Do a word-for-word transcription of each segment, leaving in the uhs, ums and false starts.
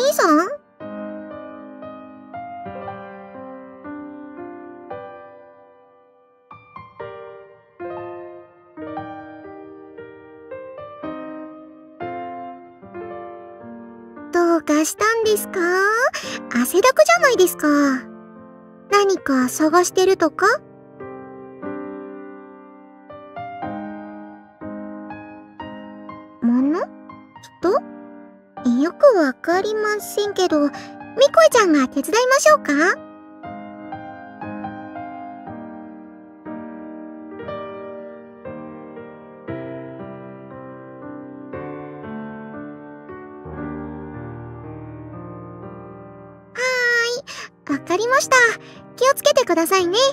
兄さん？どうかしたんですか？汗だくじゃないですか。何か探してるとか？物？人？よくわかりませんけど、みこちゃんが手伝いましょうか？はーい、わかりました。気をつけてくださいね。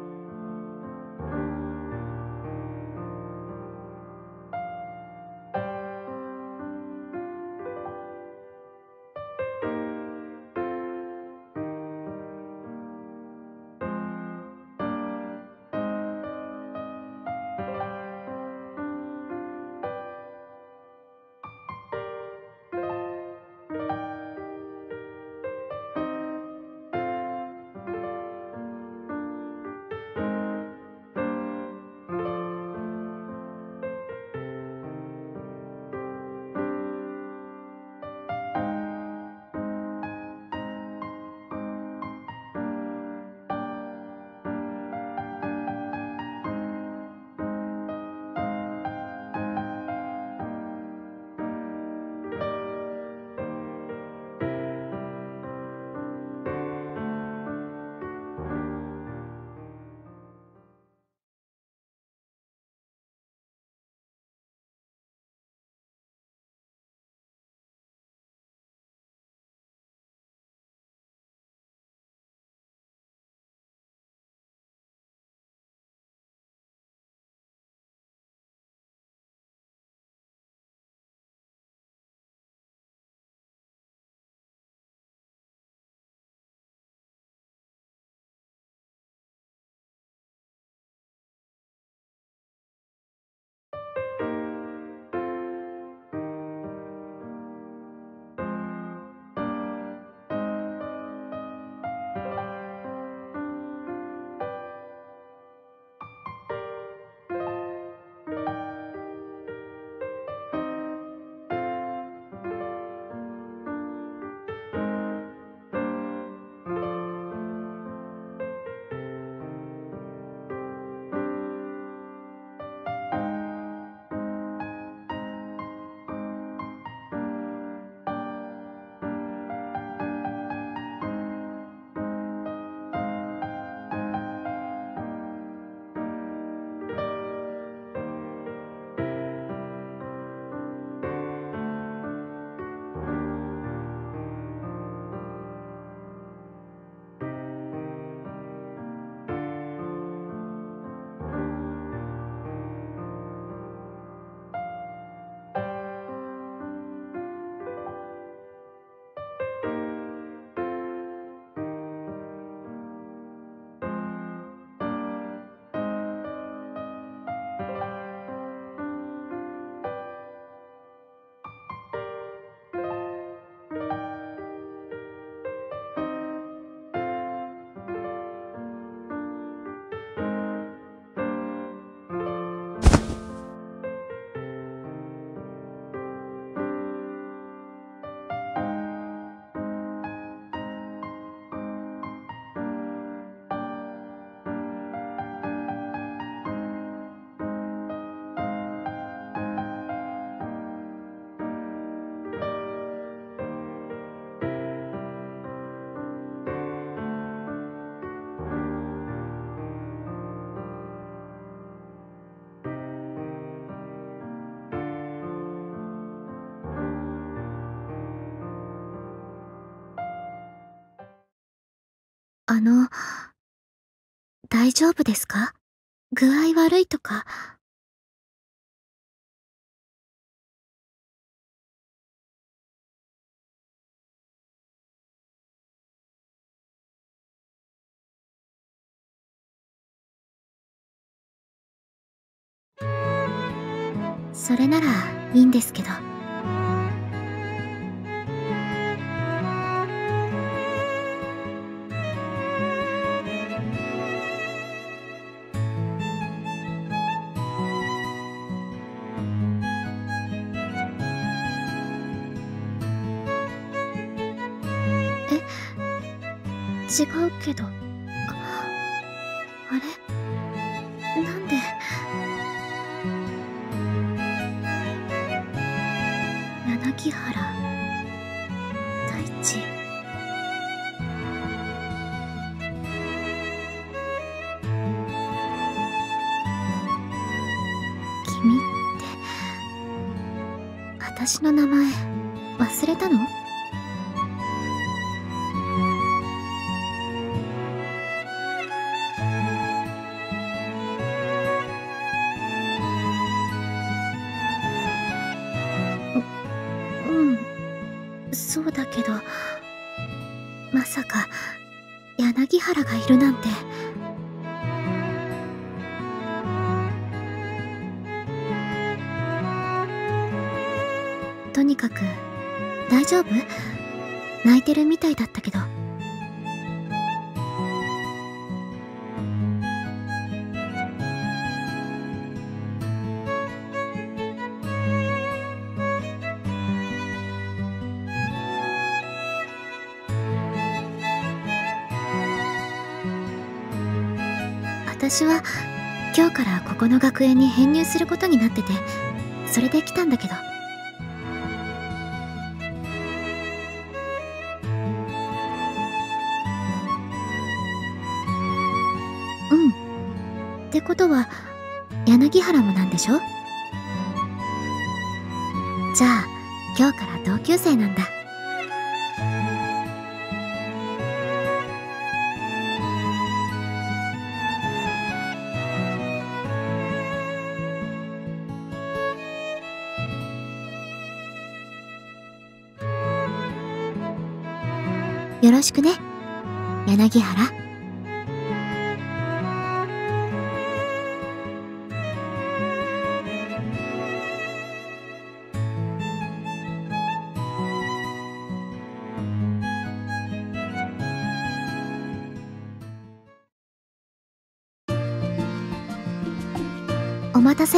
あの、大丈夫ですか？具合悪いとか。それならいいんですけど。 違うけど。あ、あれ？なんで？柳原大地。君って私の名前忘れたの？そうだけど、まさか柳原がいるなんて。とにかく大丈夫？泣いてるみたいだったけど。私は今日からここの学園に編入することになってて、それで来たんだけど。うん。ってことは柳原もなんでしょ？じゃあ今日から同級生なんだ。よろしくね、柳原。お待たせ。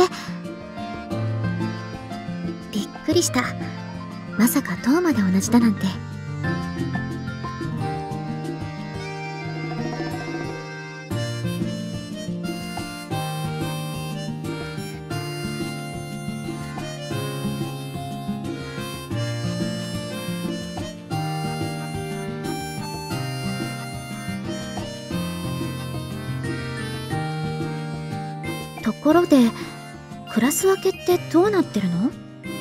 びっくりした。まさか塔まで同じだなんて。ところでクラス分けってどうなってるの？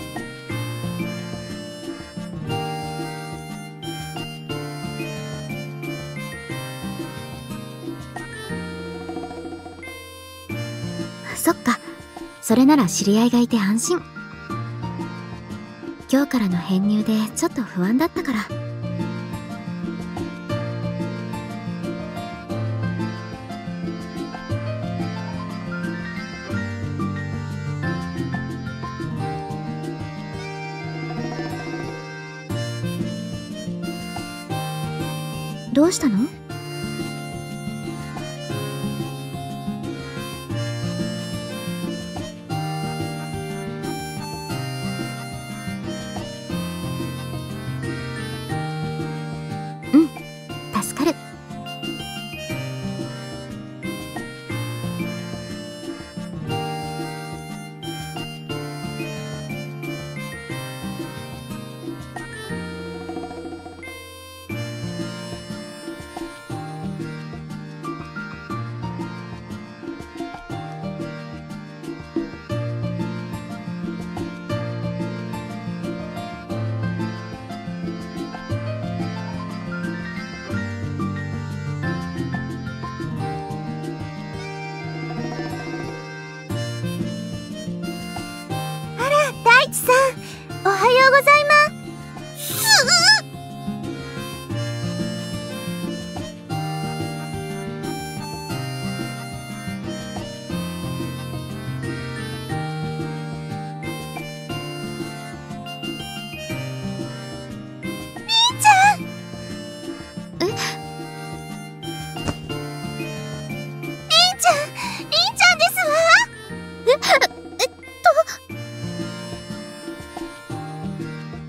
そっか、それなら知り合いがいて安心。今日からの編入でちょっと不安だったから。どうしたの？うん、助かる。大地さん、おはようございます。りんちゃん。え？りんちゃん、りんちゃんですわ。え、えっと。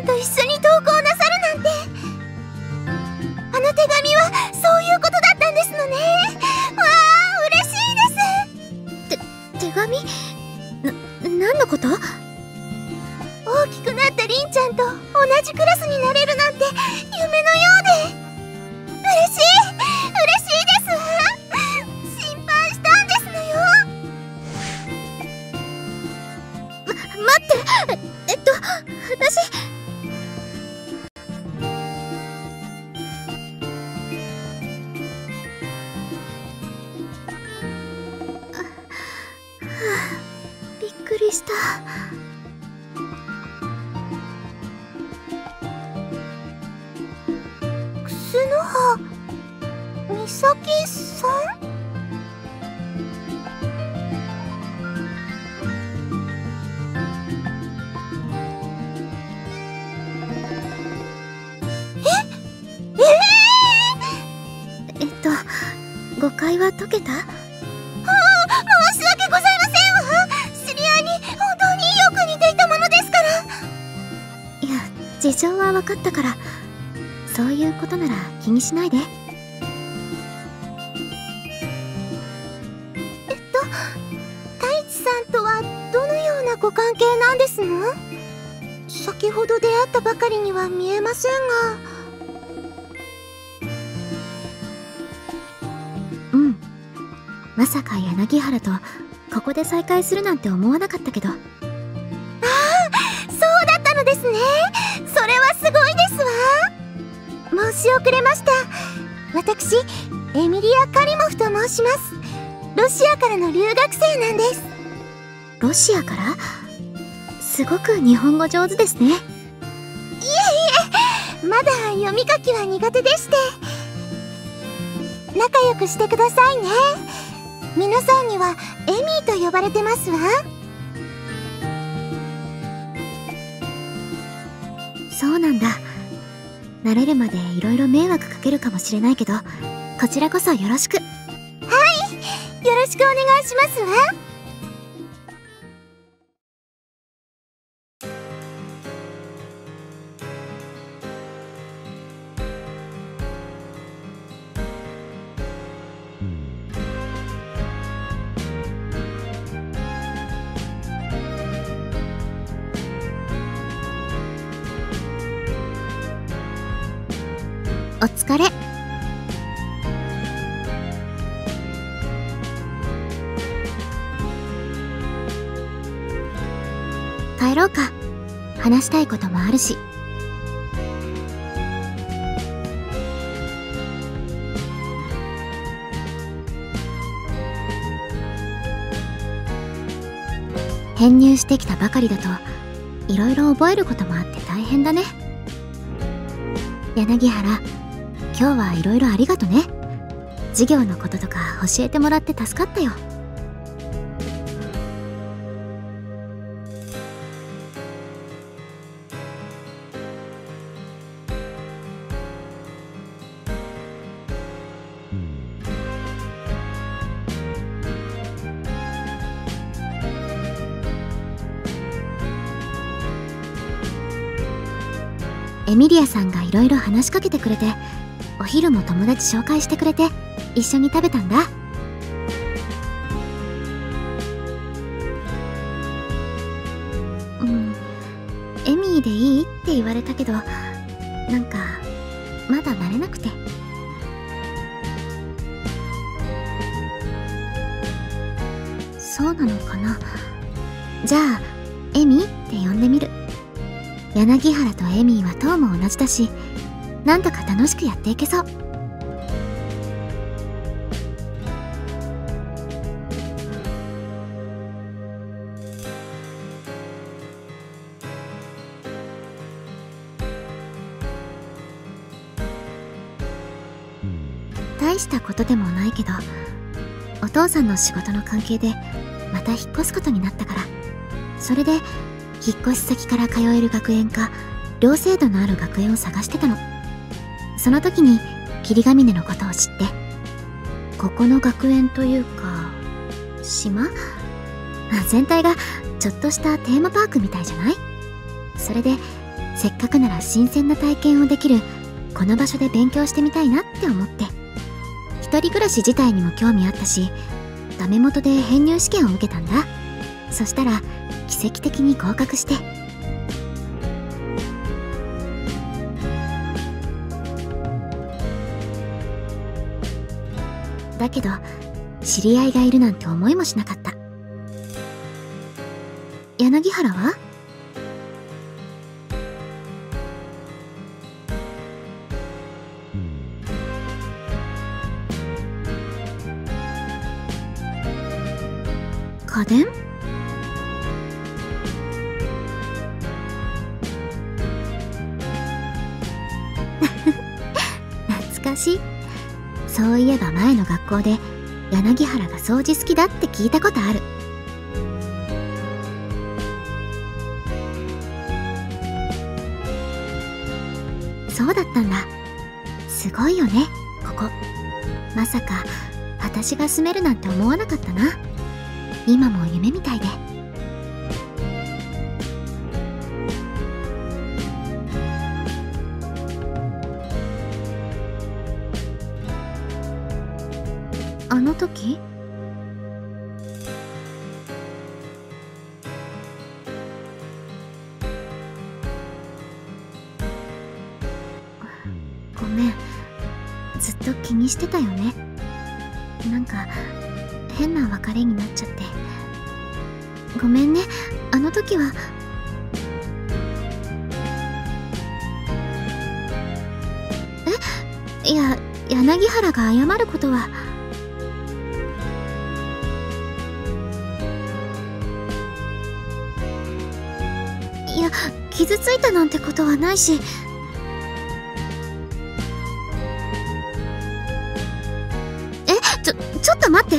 と一緒に投稿なさるなんて。あの手紙はそういうことだったんですのね。わあ、嬉しいです。て、手紙？な、何のこと？大きくなったりんちゃんと同じクラスになれるなんて夢のようで嬉しい、嬉しいですわ。心配したんですのよ。ま、待って、え、えっと私びっくりした。クスノハミサキさん？え？ええー、えっと誤解は解けた？はあ、申し訳ございませんわ。知り合いに本当によく似ていたものですから。いや、事情は分かったから、そういうことなら気にしないで。えっと、太一さんとはどのようなご関係なんですの？先ほど出会ったばかりには見えませんが。うん。まさか柳原とここで再会するなんて思わなかったけど。ああ、そうだったのですね。それはすごいですわ。申し遅れました。私、エミリア・カリモフと申します。ロシアからの留学生なんです。ロシアから？すごく日本語上手ですね。いえいえ、まだ読み書きは苦手でして。仲良くしてくださいね。皆さんにはエミーと呼ばれてますわ。そうなんだ。慣れるまでいろいろ迷惑かけるかもしれないけど、こちらこそよろしく。はい、よろしくお願いしますわ。お疲れ。帰ろうか。話したいこともあるし。編入してきたばかりだといろいろ覚えることもあって大変だね。柳原、今日はいろいろありがとね。授業のこととか教えてもらって助かったよ。エミリアさんがいろいろ話しかけてくれて、お昼も友達紹介してくれて一緒に食べたんだ。うん、エミーでいいって言われたけど、なんかまだ慣れなくて。そうなのかな。じゃあエミって呼んでみる。柳原とエミーは塔も同じだし、なんとか楽しくやっていけそう。大したことでもないけど、お父さんの仕事の関係でまた引っ越すことになったから、それで引っ越し先から通える学園か寮制度のある学園を探してたの。その時に霧ヶ峰のことを知って、ここの学園というか島全体がちょっとしたテーマパークみたいじゃない？それでせっかくなら新鮮な体験をできるこの場所で勉強してみたいなって思って。一人暮らし自体にも興味あったし、ダメ元で編入試験を受けたんだ。そしたら奇跡的に合格して。だけど知り合いがいるなんて思いもしなかった。柳原は？家電？懐かしい。そういえば前の学校で柳原が掃除好きだって聞いたことある。そうだったんだ。すごいよね、ここ。まさか私が住めるなんて思わなかったな。今も夢みたいで。あの時？ごめん、ずっと気にしてたよね。なんか変な別れになっちゃって。ごめんね、あの時は。え？いや、柳原が謝ることは。いや、傷ついたなんてことはないし。え、ちょ、ちょっと待って。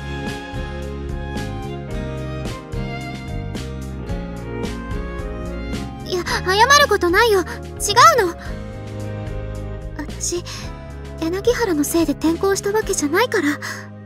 いや、謝ることないよ。違うの。私、柳原のせいで転校したわけじゃないから。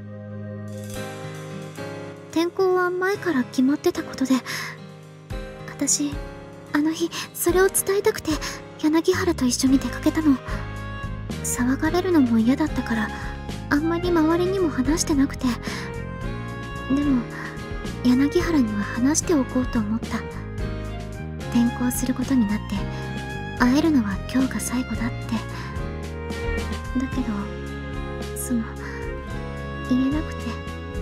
転校は前から決まってたことで、私、あの日、それを伝えたくて、柳原と一緒に出かけたの。騒がれるのも嫌だったから、あんまり周りにも話してなくて。でも、柳原には話しておこうと思った。転校することになって、会えるのは今日が最後だって。だけど、その、言えなくて。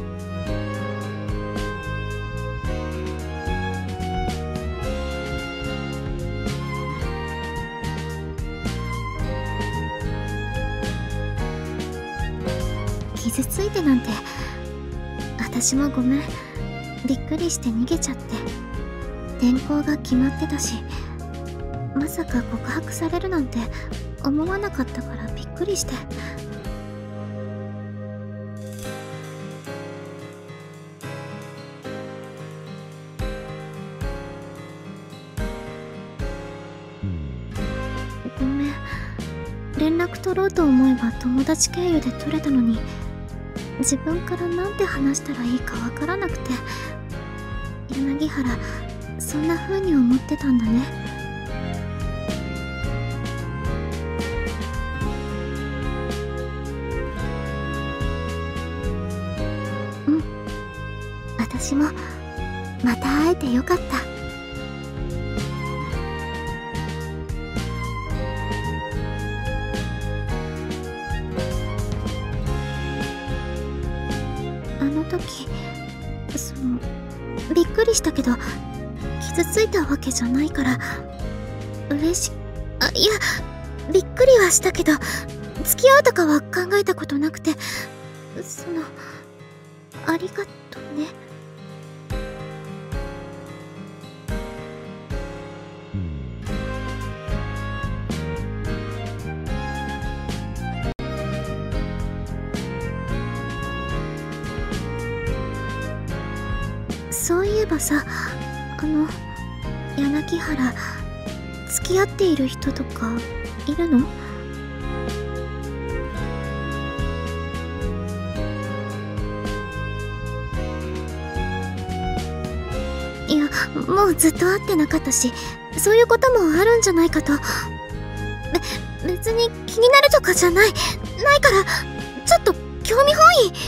傷ついてなんて。私もごめん。びっくりして逃げちゃって。転校が決まってたし、まさか告白されるなんて思わなかったからびっくりして。ごめん。連絡取ろうと思えば友達経由で取れたのに、自分からなんて話したらいいかわからなくて。柳原、そんな風に思ってたんだね。うん。私も、また会えてよかった。あの時、その、びっくりしたけど、傷ついたわけじゃないから、嬉し、あ、いや、びっくりはしたけど、付き合うとかは考えたことなくて、その、ありがとね。そういえばさ、あの、柳原、付き合っている人とかいるの？いや、 もうずっと会ってなかったし、そういうこともあるんじゃないかと。べ、別に気になるとかじゃない、ないから、ちょっと興味本位。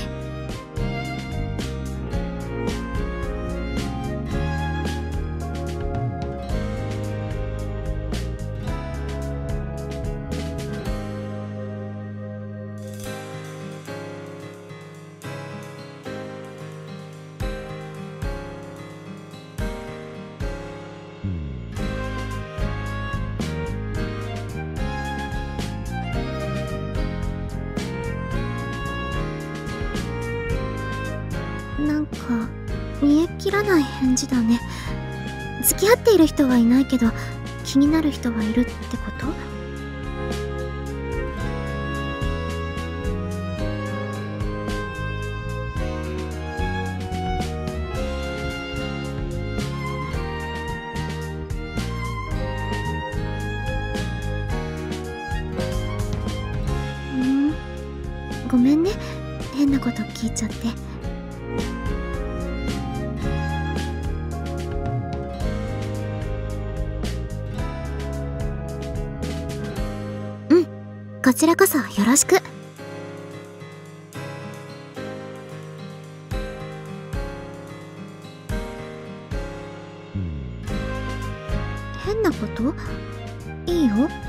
なんか見え切らない返事だね。付き合っている人はいないけど気になる人はいるってこと？ふん、ごめんね、変なこと聞いちゃって。こちらこそよろしく。変なこと？いいよ。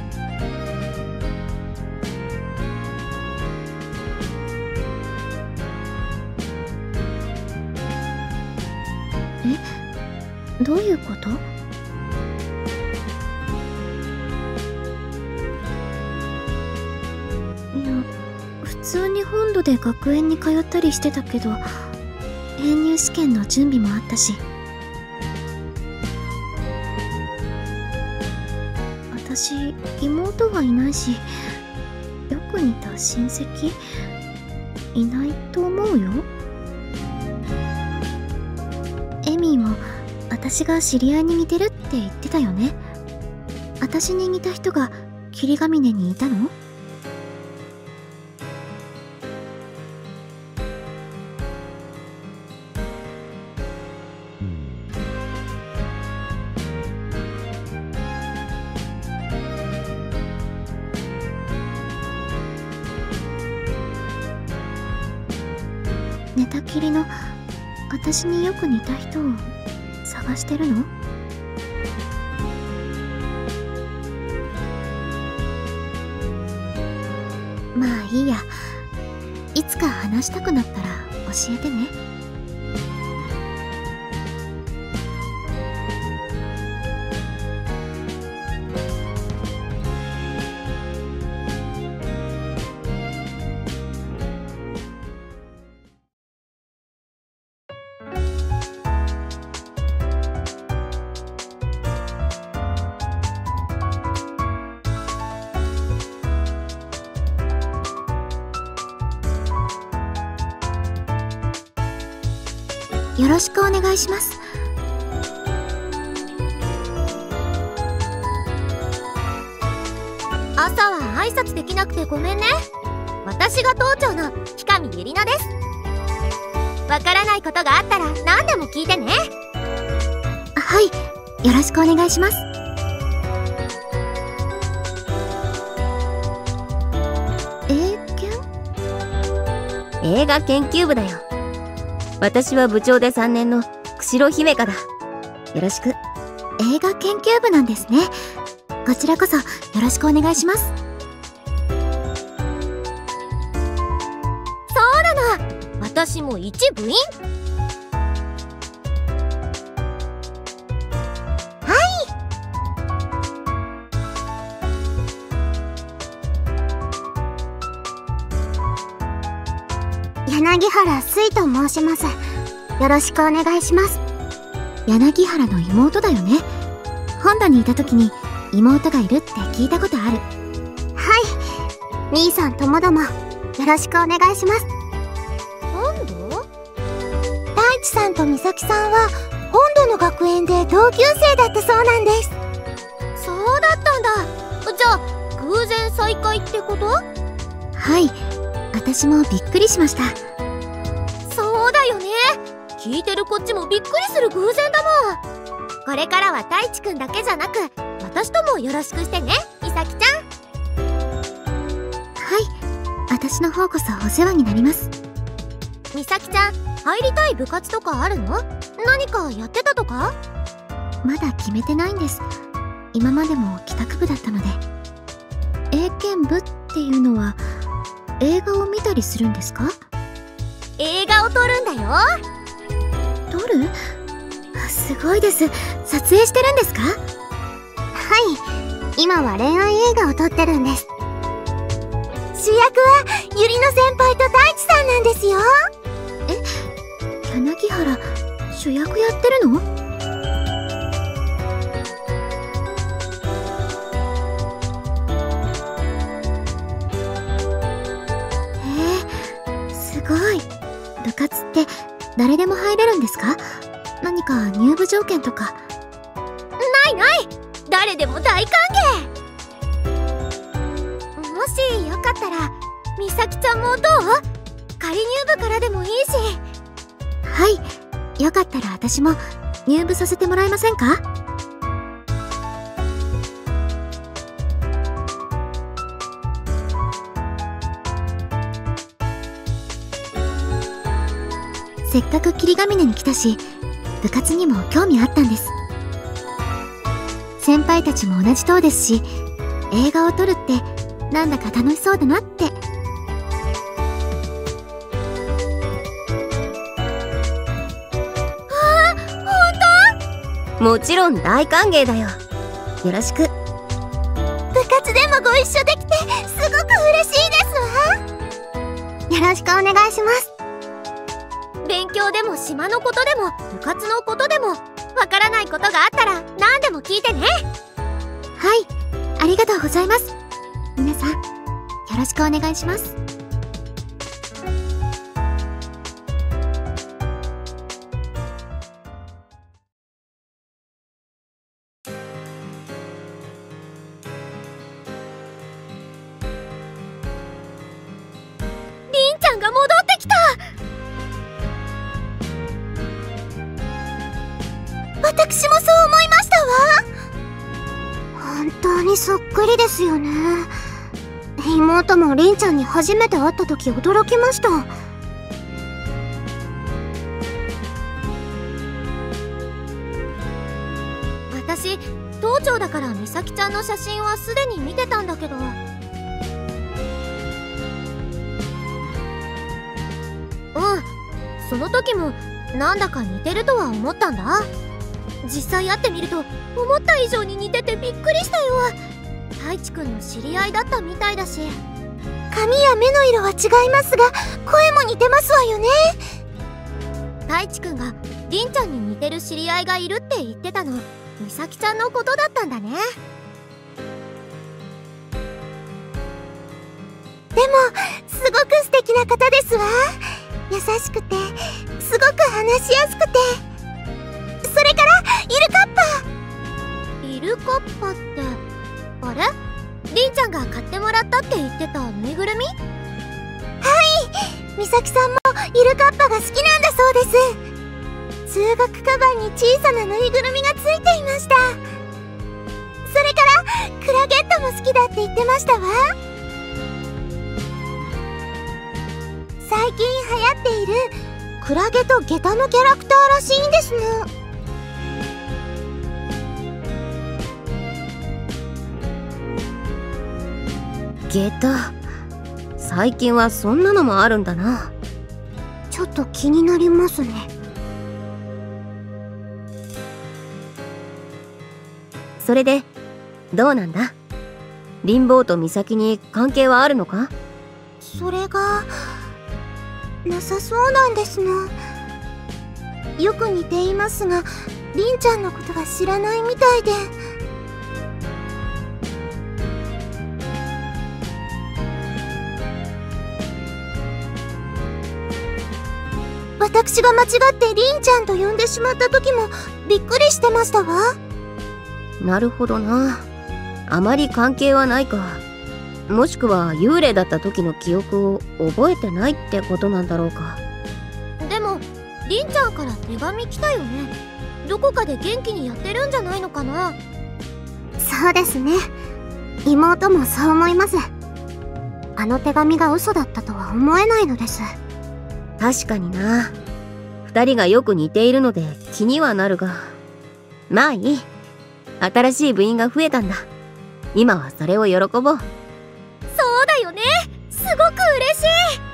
え、どういうこと？普通に本土で学園に通ったりしてたけど、編入試験の準備もあったし。私妹はいないし、よく似た親戚いないと思うよ。エミーも私が知り合いに似てるって言ってたよね。私に似た人が霧ヶ峰にいたの？寝たきりの私によく似た人を探してるの？まあいいや、いつか話したくなったら教えてね。よろしくお願いします。朝は挨拶できなくてごめんね。私が棟長の氷上ゆりなです。わからないことがあったら何でも聞いてね。はい、よろしくお願いします。英検？ 映画研究部だよ。私は部長でさんねんの釧路姫香だ。よろしく。 映画研究部なんですね。こちらこそよろしくお願いします。 そうなの、私も一部員。 はい。柳原水と申します。よろしくお願いします。柳原の妹だよね。本土にいた時に妹がいるって聞いたことある。はい、兄さんともどもよろしくお願いします。 本土？ 大地さんと美咲さんは本土の学園で同級生だったそうなんです。 そうだったんだ。じゃあ偶然再会ってこと？ はい、私もびっくりしました。 そうだよね。 聞いてるこっちもびっくりする偶然だもん。これからは太一くんだけじゃなく私ともよろしくしてね、みさきちゃん。 はい、私の方こそお世話になります。 みさきちゃん、入りたい部活とかあるの？何かやってたとか？ まだ決めてないんです。今までも帰宅部だったので。英検部っていうのは映画を見たりするんですか？ 映画を撮るんだよ。 撮る？すごいです。撮影してるんですか？ はい、今は恋愛映画を撮ってるんです。主役はゆりの先輩と大地さんなんですよ。 え、柳原主役やってるの？へえ、すごい。部活って誰でも入れるんですか？何か入部条件とか。 ないない、誰でも大歓迎。もしよかったらみさきちゃんもどう？仮入部からでもいいし。 はい、よかったら私も入部させてもらえませんか？せっかく霧ヶ峰に来たし部活にも興味あったんです。先輩たちも同じ棟ですし、映画を撮るってなんだか楽しそうだなって。 あー、ほんと？ もちろん大歓迎だよ。よろしく。 部活でもご一緒できてすごく嬉しいですわ。よろしくお願いします。勉強でも島のことでも部活のことでもわからないことがあったら何でも聞いてね。 はい、ありがとうございます。皆さんよろしくお願いします。 りんちゃんが戻ってきた。私もそう思いましたわ。本当にそっくりですよね。妹もりんちゃんに初めて会った時驚きました。私棟長だからみさきちゃんの写真はすでに見てたんだけど、うんその時もなんだか似てるとは思ったんだ。実際会ってみると思った以上に似ててびっくりしたよ。太一くんの知り合いだったみたいだし。髪や目の色は違いますが声も似てますわよね。太一くんがりんちゃんに似てる知り合いがいるって言ってたのみさきちゃんのことだったんだね。でもすごく素敵な方ですわ。優しくてすごく話しやすくて、それからイルカッパ。イルカッパってあれ？りんちゃんが買ってもらったって言ってたぬいぐるみ？はい、みさきさんもイルカッパが好きなんだそうです。通学カバンに小さなぬいぐるみがついていました。それからクラゲットも好きだって言ってましたわ。最近流行っているクラゲとゲタのキャラクターらしいんですの。 ゲタ、最近はそんなのもあるんだな。 ちょっと気になりますね。 それでどうなんだ？リンボーとミサキに関係はあるのか？ それがなさそうなんですの。よく似ていますがりんちゃんのことは知らないみたいで。私が間違ってりんちゃんと呼んでしまった時もびっくりしてましたわ。 なるほどな。あまり関係はないか。もしくは幽霊だった時の記憶を覚えてないってことなんだろうか。 でもりんちゃんから手紙来たよね。どこかで元気にやってるんじゃないのかな。 そうですね。妹もそう思います。あの手紙が嘘だったとは思えないのです。 確かにな。二人がよく似ているので気にはなるが、まあいい。新しい部員が増えたんだ。今はそれを喜ぼう。 そうだよね。すごく嬉しい。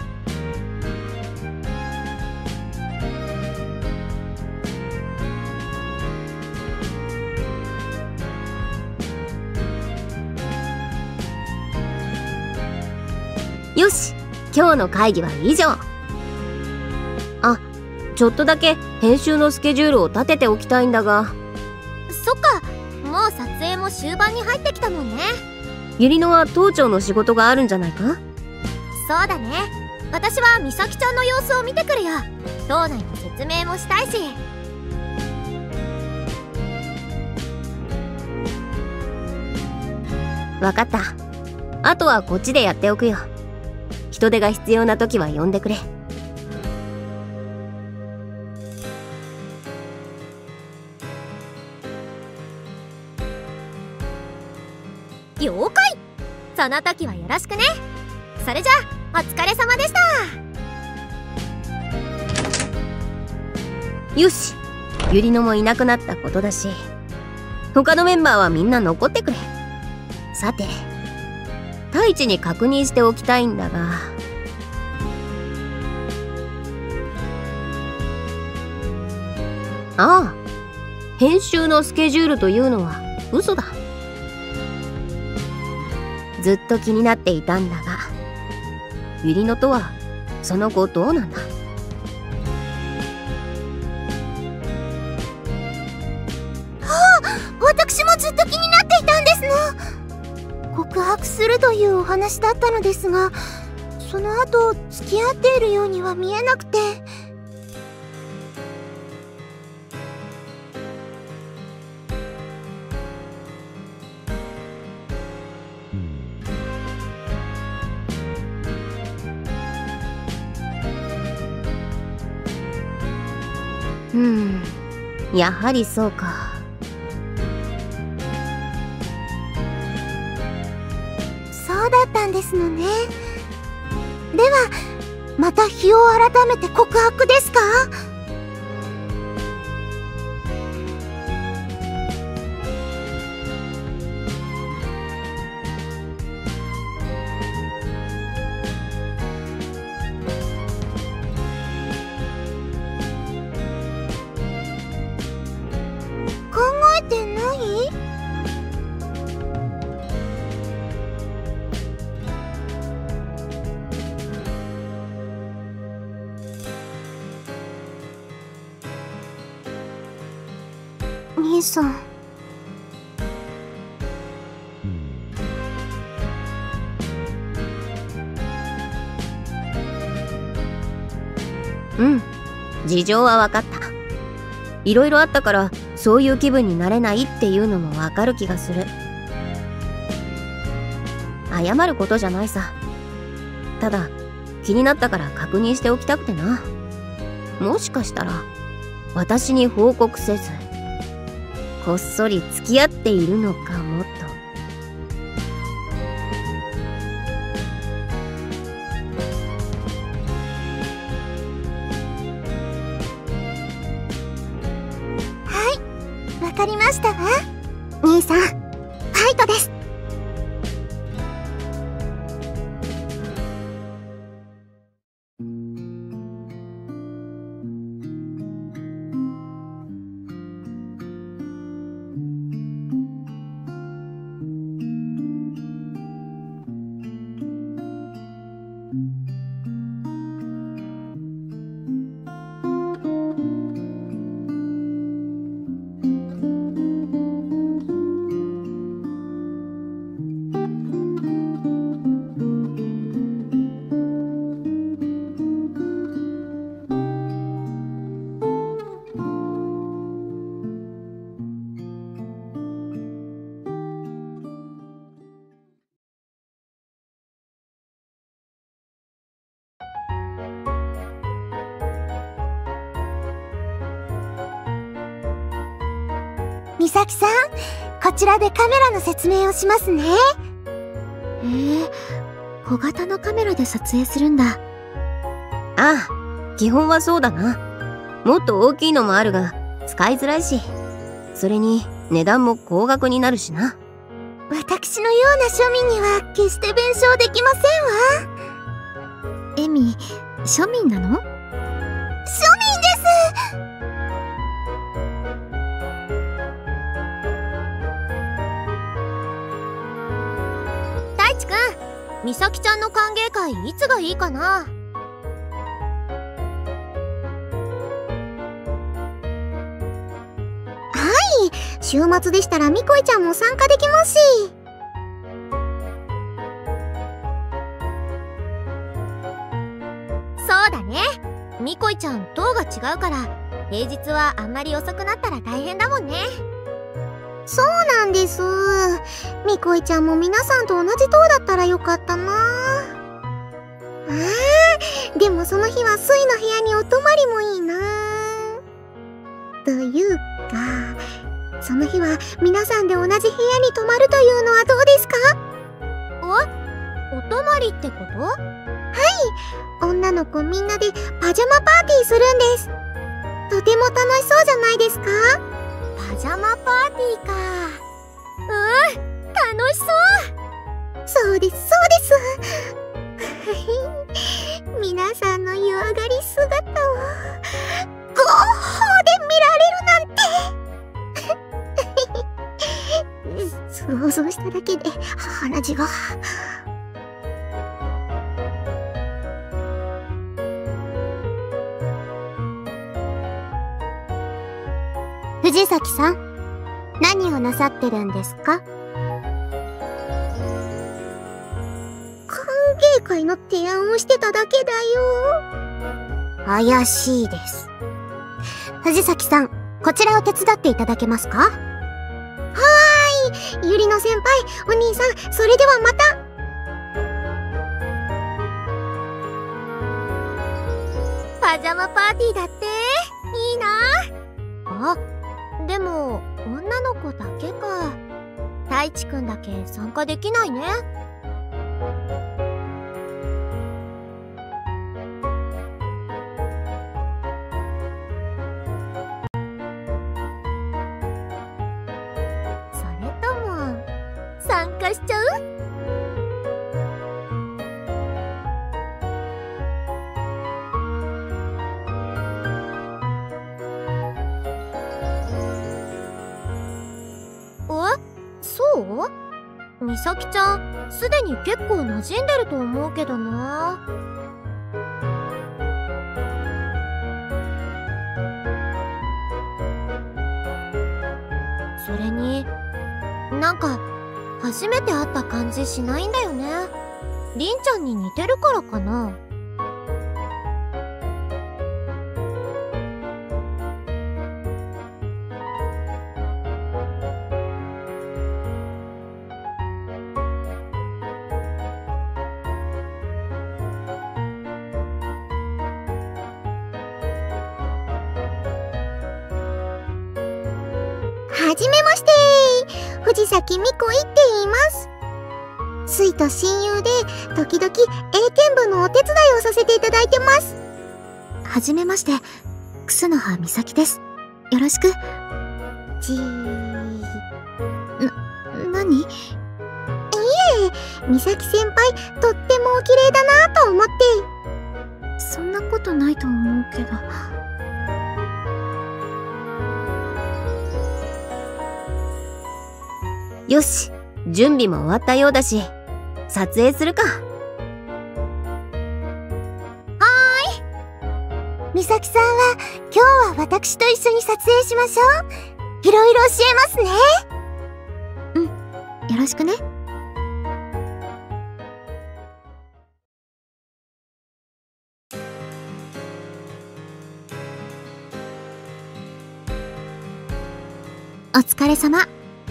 よし、今日の会議は以上。あ、ちょっとだけ編集のスケジュールを立てておきたいんだが。 そっか、もう撮影も終盤に入ってきたもんね。 ゆりのは当長の仕事があるんじゃないか？ そうだね。私は美咲ちゃんの様子を見てくるよ。島内の説明もしたいし。 わかった。あとはこっちでやっておくよ。人手が必要な時は呼んでくれ。 了解。その時はよろしくね。それじゃあお疲れ様でした。 よし、ゆりのもいなくなったことだし、他のメンバーはみんな残ってくれ。さて、太一に確認しておきたいんだが。ああ、編集のスケジュールというのは嘘だ。ずっと気になっていたんだが、ゆりのとはその後どうなんだ？ 私もずっと気になっていたんですの。告白するというお話だったのですが、その後付き合っているようには見えなくて。 うーん、やはりそうか。 そうだったんですのね。ではまた日を改めて告白ですか？考えてない？兄さん。 うん、事情は分かった。いろいろあったからそういう気分になれないっていうのも分かる気がする。謝ることじゃないさ。ただ気になったから確認しておきたくてな。もしかしたら私に報告せずこっそり付き合っているのかもと。 わかりましたわ。兄さん、ファイトです。 美咲さん、こちらでカメラの説明をしますね。 へえ、小型のカメラで撮影するんだ。 ああ、基本はそうだな。もっと大きいのもあるが使いづらいし、それに値段も高額になるしな。 私のような庶民には決して弁償できませんわ。 エミ、庶民なの？ 庶民です。 太一くん、美咲ちゃんの歓迎会いつがいいかな？ 週末でしたらみこいちゃんも参加できますし。 そうだね。みこいちゃん棟が違うから平日はあんまり遅くなったら大変だもんね。 そうなんです。みこいちゃんも皆さんと同じ棟だったらよかったな。あー、でもその日はスイの部屋にお泊まりもいいな。というか、その日は皆さんで同じ部屋に泊まるというのはどうですか？ お、お泊まりってこと？ はい、女の子みんなでパジャマパーティーするんです。とても楽しそうじゃないですか？ パジャマパーティーか。うん、楽しそう。 そうです、そうです。皆さんの湯上がり姿を合法で見られるなんて。想像しただけで鼻血が。藤崎さん、何をなさってるんですか？歓迎会の提案をしてただけだよ。怪しいです。藤崎さん、こちらを手伝っていただけますか？ゆりの先輩、お兄さん、それではまた。 パジャマパーティーだっていいな。あ、でも女の子だけか。太一くんだけ参加できないね。参加しちゃう？え？そう？美咲ちゃん、すでに結構馴染んでると思うけどな。それに、なんか初めて会った感じしないんだよね。りんちゃんに似てるからかな。 はじめまして。藤崎みこいって言います。スイと親友で時々英検部のお手伝いをさせていただいてます。 はじめまして、楠葉美咲です。よろしく。 じー。 な、何？いえ、美咲先輩とってもお綺麗だなと思って。 そんなことないと思うけど。 よし、準備も終わったようだし、撮影するか。はーい。美咲さんは今日は私と一緒に撮影しましょう。いろいろ教えますね。 うん、よろしくね。お疲れ様。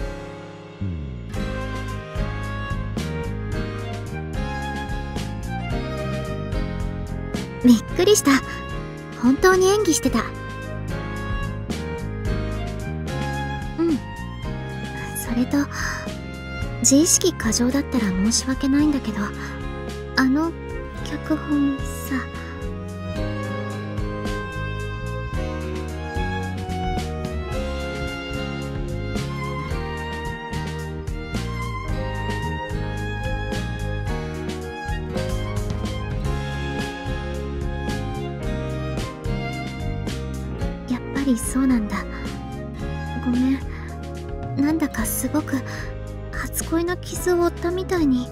びっくりした。本当に演技してた。うん、 それと自意識過剰だったら申し訳ないんだけど、あの脚本さ、やっぱりそうなんだ。ごめん。なんだかすごく初恋の傷を負ったみたいに。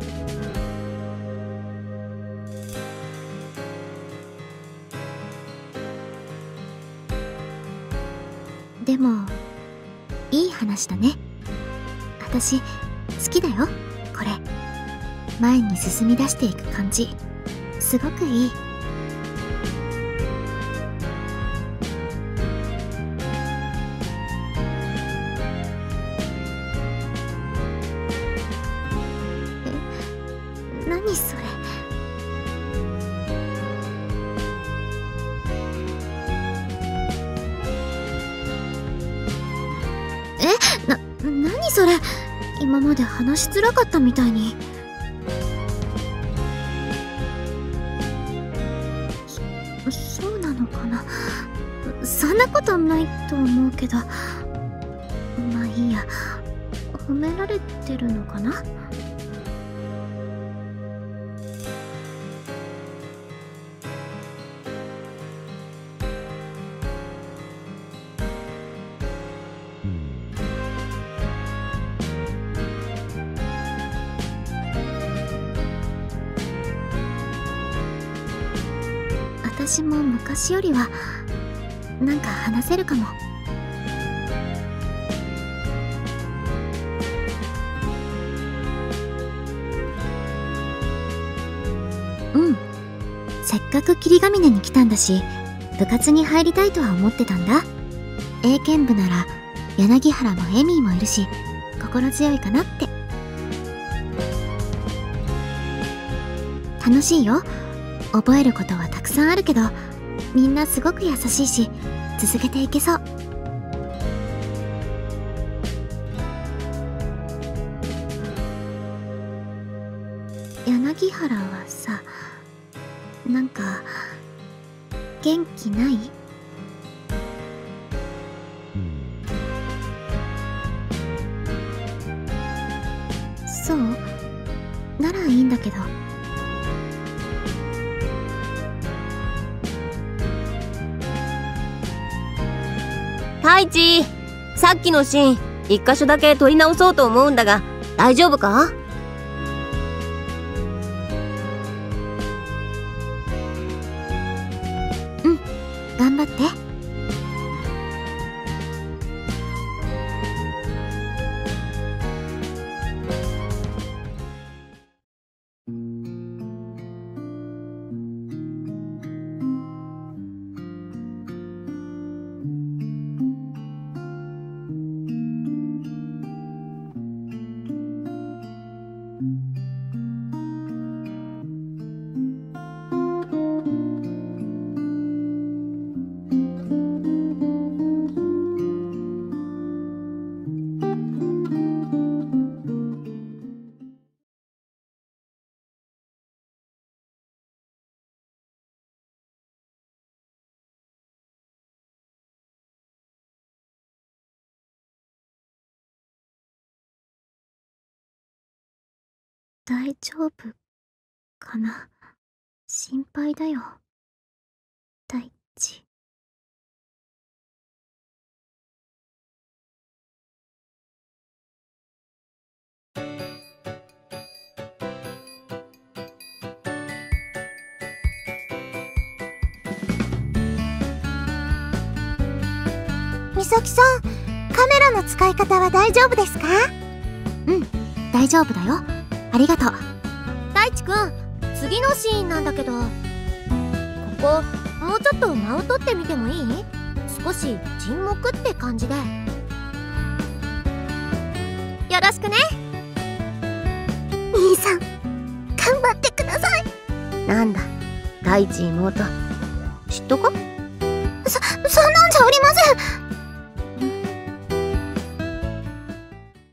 でもいい話だね。私好きだよこれ。前に進み出していく感じすごくいい。何それ。え、な、何それ。今まで話しづらかったみたいに。そ、そうなのかな。そんなことないと思うけど。まあいいや。褒められてるのかな。私も昔よりはなんか話せるかも。うん、せっかく霧ヶ峰に来たんだし部活に入りたいとは思ってたんだ。英検部なら柳原もエミーもいるし心強いかなって。楽しいよ。覚えることはたくさんあるけどみんなすごく優しいし続けていけそう。柳原はさ、なんか元気ない？そう？ならいいんだけど。 太一、さっきのシーン一箇所だけ撮り直そうと思うんだが大丈夫か？ うん、頑張って。大丈夫かな。心配だよ大地。 みさきさん、カメラの使い方は大丈夫ですか？ うん、大丈夫だよ。ありがとう。 太一くん、次のシーンなんだけど、ここもうちょっと間を取ってみてもいい？少し沈黙って感じで。よろしくね。 兄さん、頑張ってください。 なんだ太一妹、嫉妬か？ そ、そんなんじゃありません。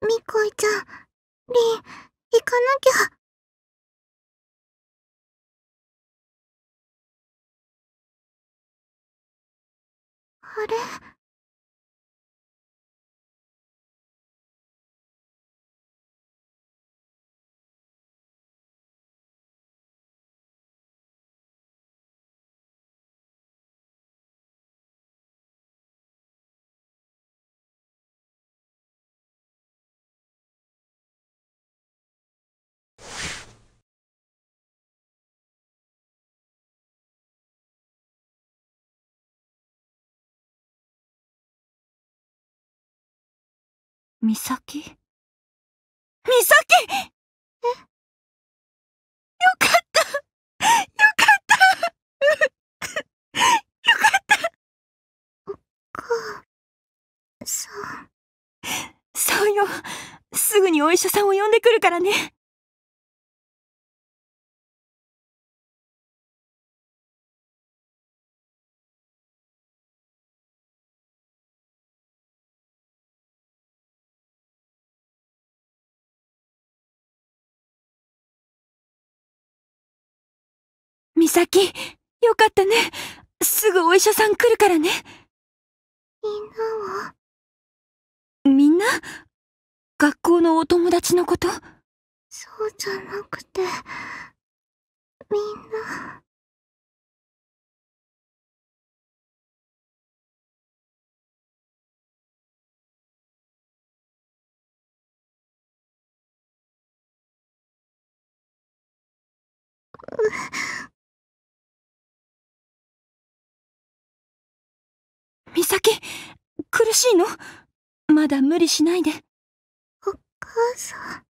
みこいちゃん、りん、行かなきゃ。あれ？ 美咲？美咲！え？よかった。よかった。よかった。 お母さん。 そうよ。すぐにお医者さんを呼んでくるからね。美咲、よかったね。すぐお医者さん来るからね。 みんなは？ みんな？学校のお友達のこと？ そうじゃなくて、みんな。 美咲、苦しいの？まだ無理しないで。 お母さん。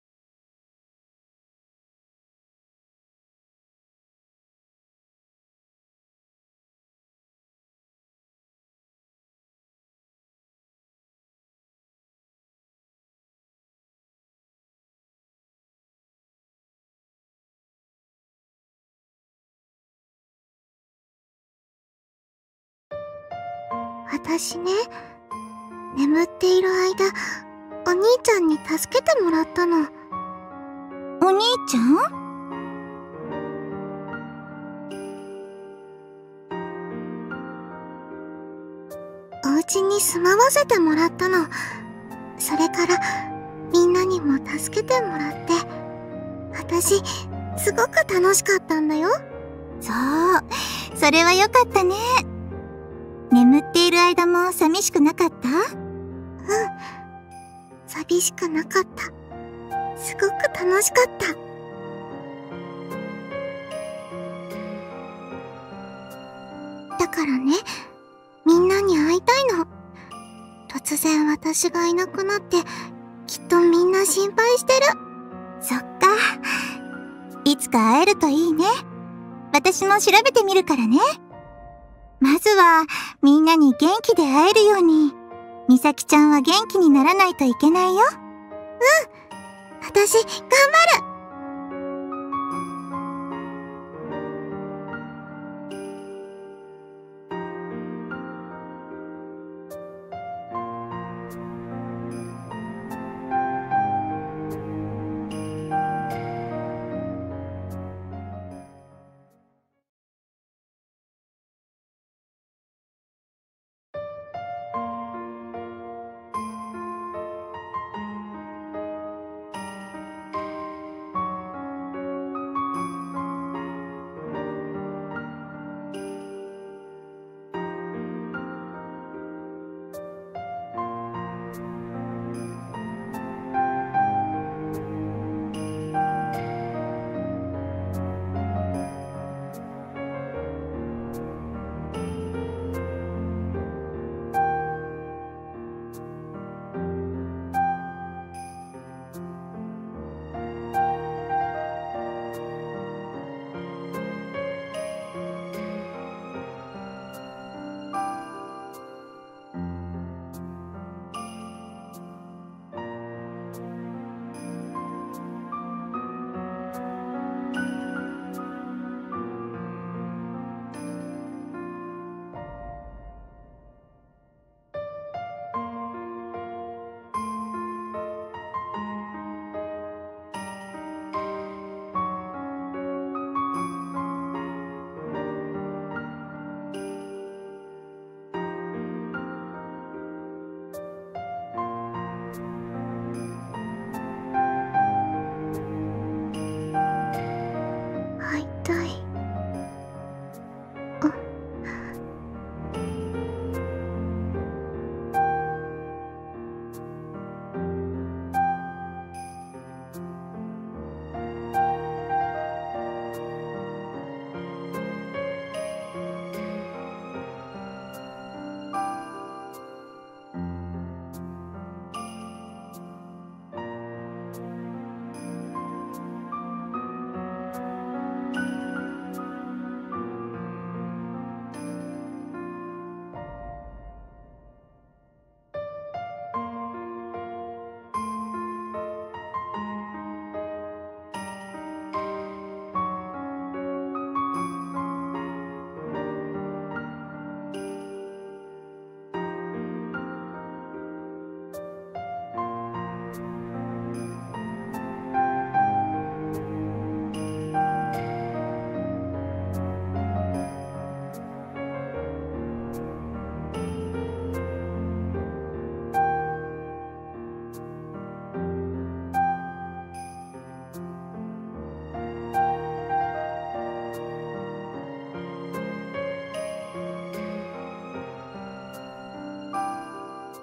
私ね、眠っている間、お兄ちゃんに助けてもらったの。 お兄ちゃん？ お家に住まわせてもらったの。それからみんなにも助けてもらって、私すごく楽しかったんだよ。 そう、それはよかったね。眠っている間も寂しくなかった？ うん、寂しくなかった。すごく楽しかった。だからね、みんなに会いたいの。突然私がいなくなって、きっとみんな心配してる。 そっか。いつか会えるといいね。私も調べてみるからね。まずは、みんなに元気で会えるように、美咲ちゃんは元気にならないといけないよ。うん。 私、頑張る。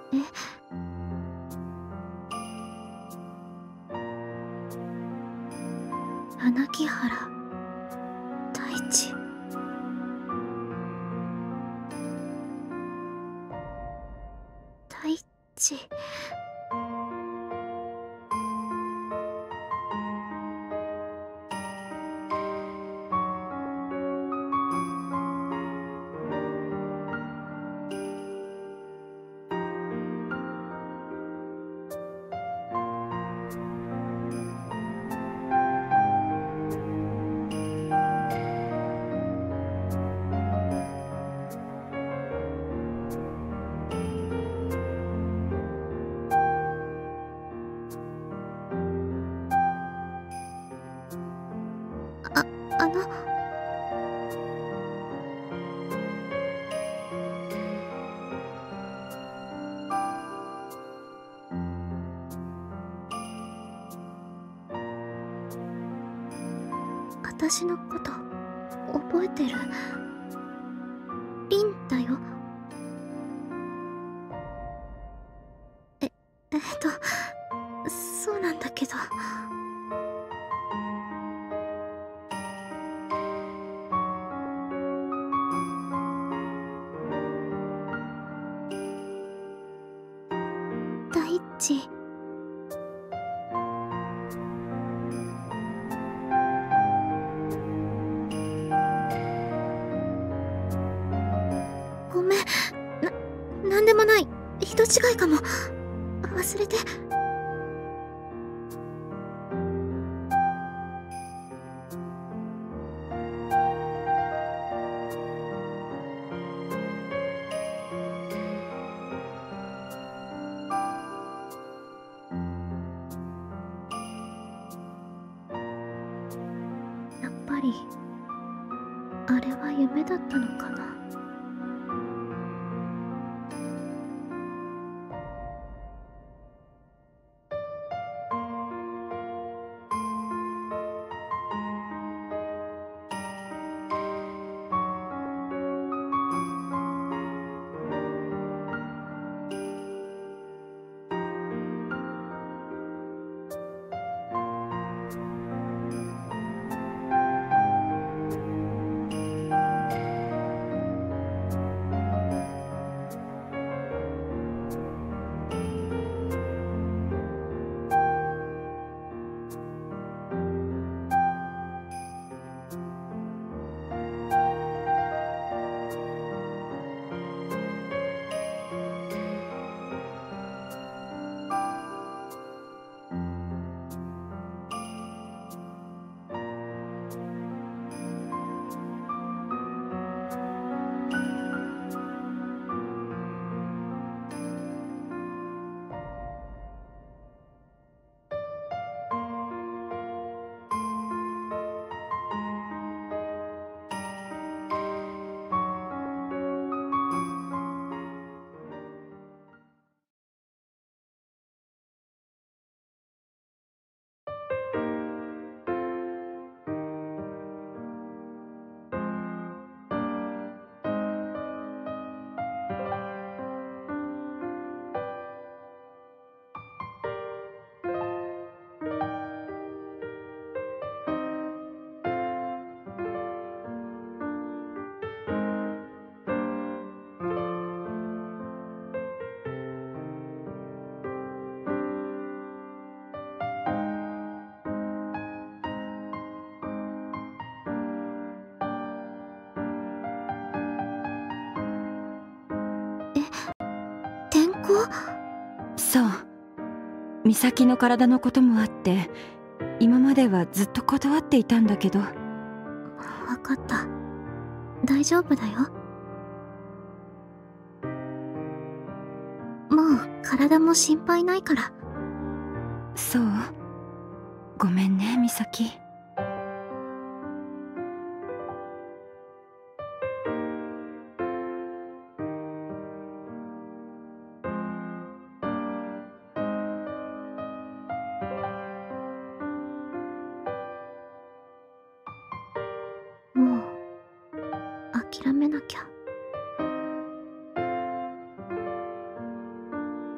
え、柳原大地。大地。あ、あの。私のこと覚えてる？リンだよ。え、えっと、そうなんだけど。大地。ごめん。な、なんでもない。人違いかも。忘れて。やっぱり、あれは夢だったのかな。 そう。美咲の体のこともあって今まではずっと断っていたんだけど。 わかった。大丈夫だよ。もう体も心配ないから。 そう。ごめんね美咲。 もう諦めなきゃ。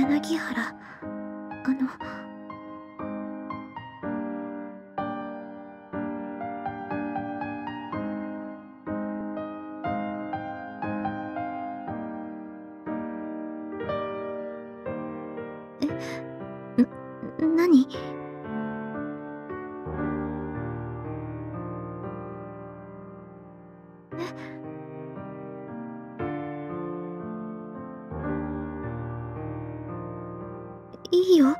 柳原、あの、え、な、何？いいよ。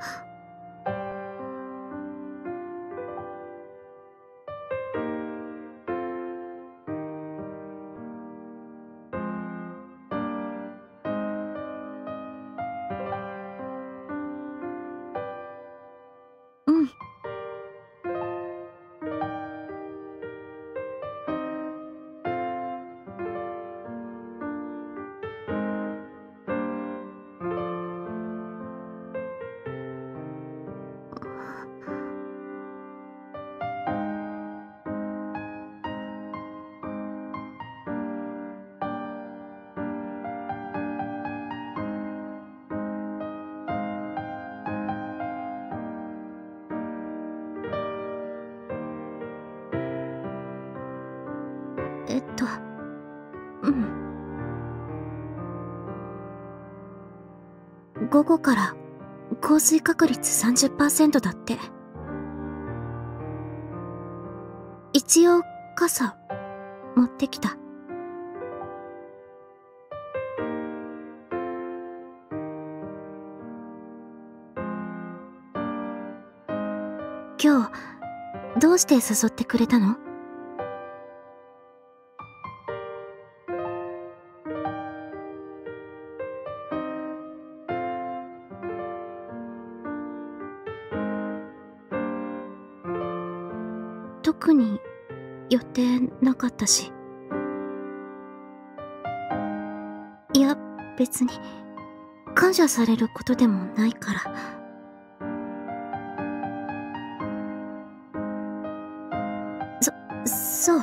うん。えっと、うん。午後から降水確率 さんじゅっパーセント だって。一応傘持ってきた。今日どうして誘ってくれたの？特に予定なかったし。いや、別に感謝されることでもないから。そ、そう。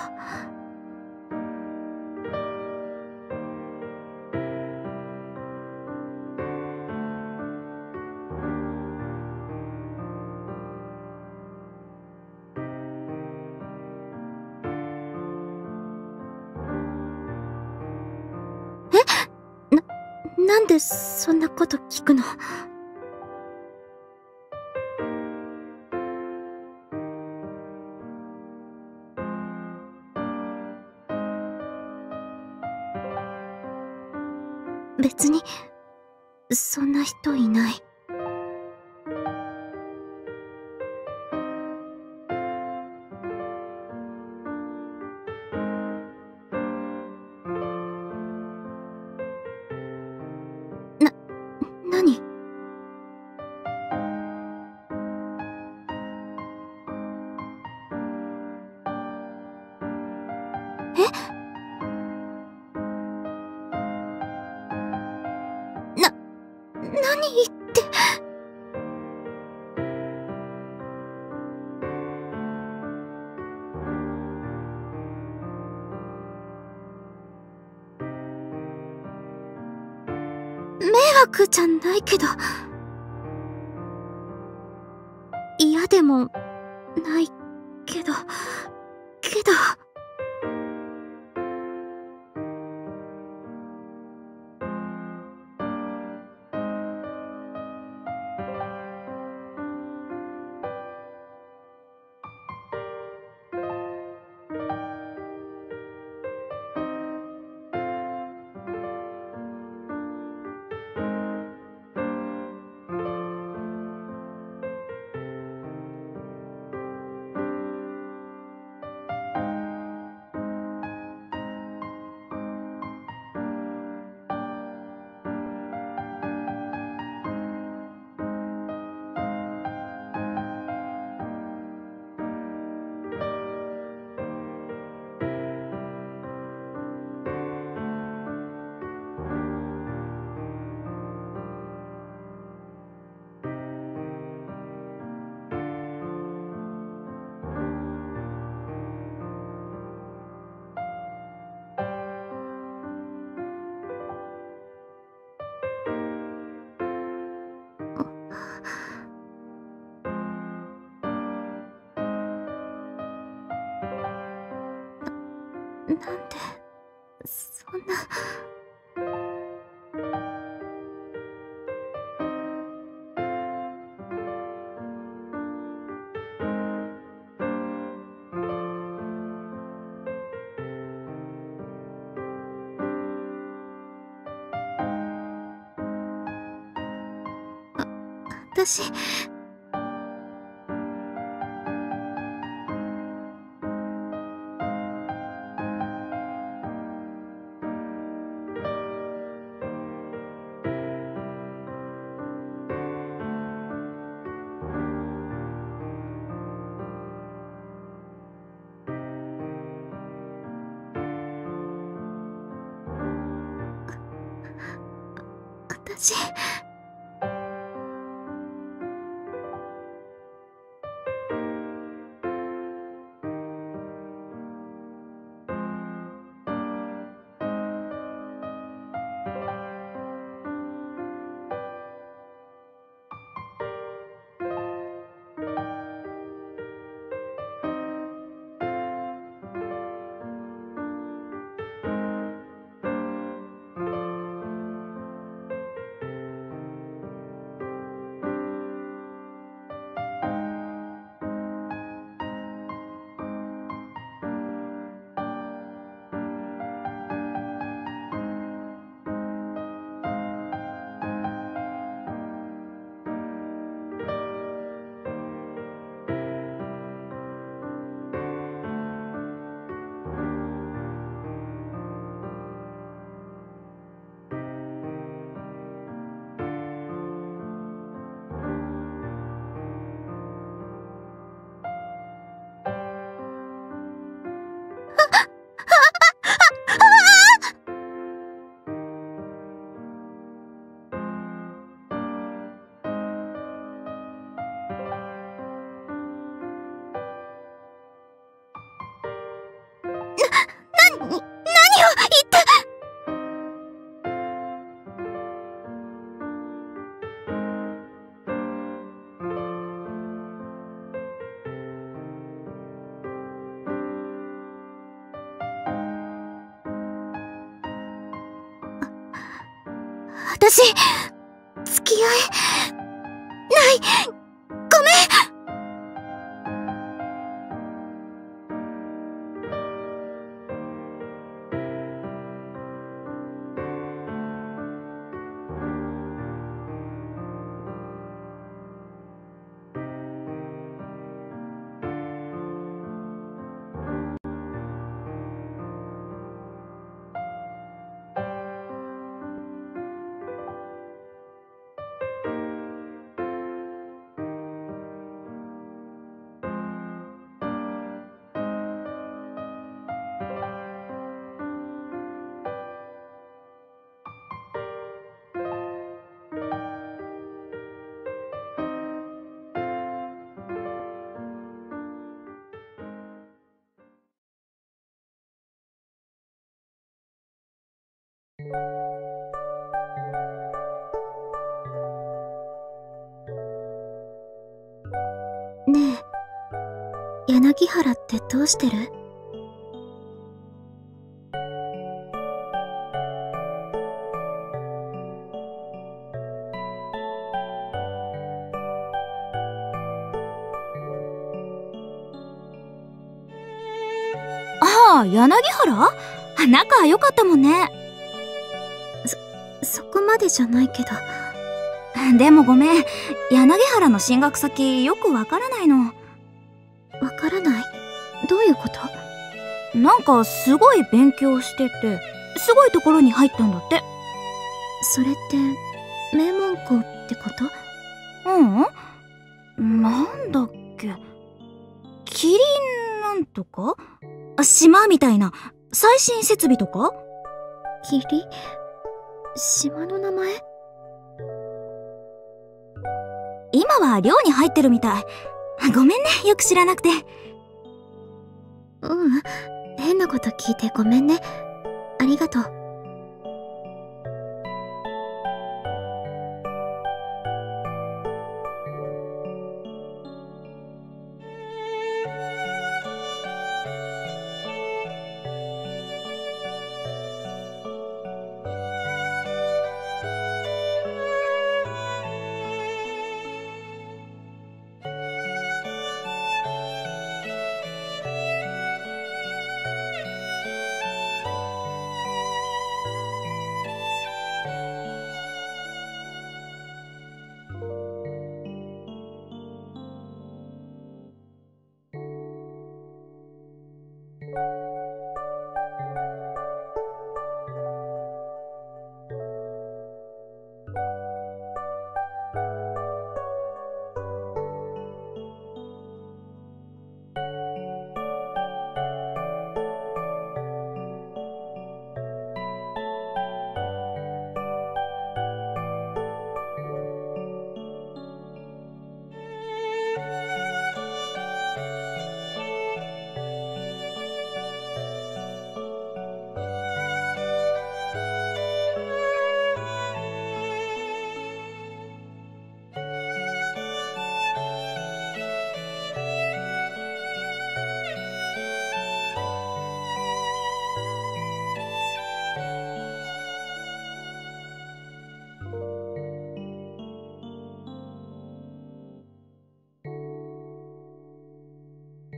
なんでそんなこと聞くの？別にそんな人いない。な、何？え？な、何言って。迷惑じゃないけど、嫌でもないけど、けど。 なんで、そんな。私、私、な、な、何を言った？私、付き合えない。ごめん。ねえ、柳原ってどうしてる？ ああ、柳原？仲良かったもんね。 そ、そこまでじゃないけど。 でもごめん、柳原の進学先よくわからないの。 わからない？どういうこと？ なんかすごい勉強してて、すごいところに入ったんだって。 それって名門校ってこと？ うん？なんだっけ、キリンなんとか？島みたいな最新設備とか？ キリ？島の名前？ 今は寮に入ってるみたい。ごめんね、よく知らなくて。 ううん、変なこと聞いてごめんね。ありがとう。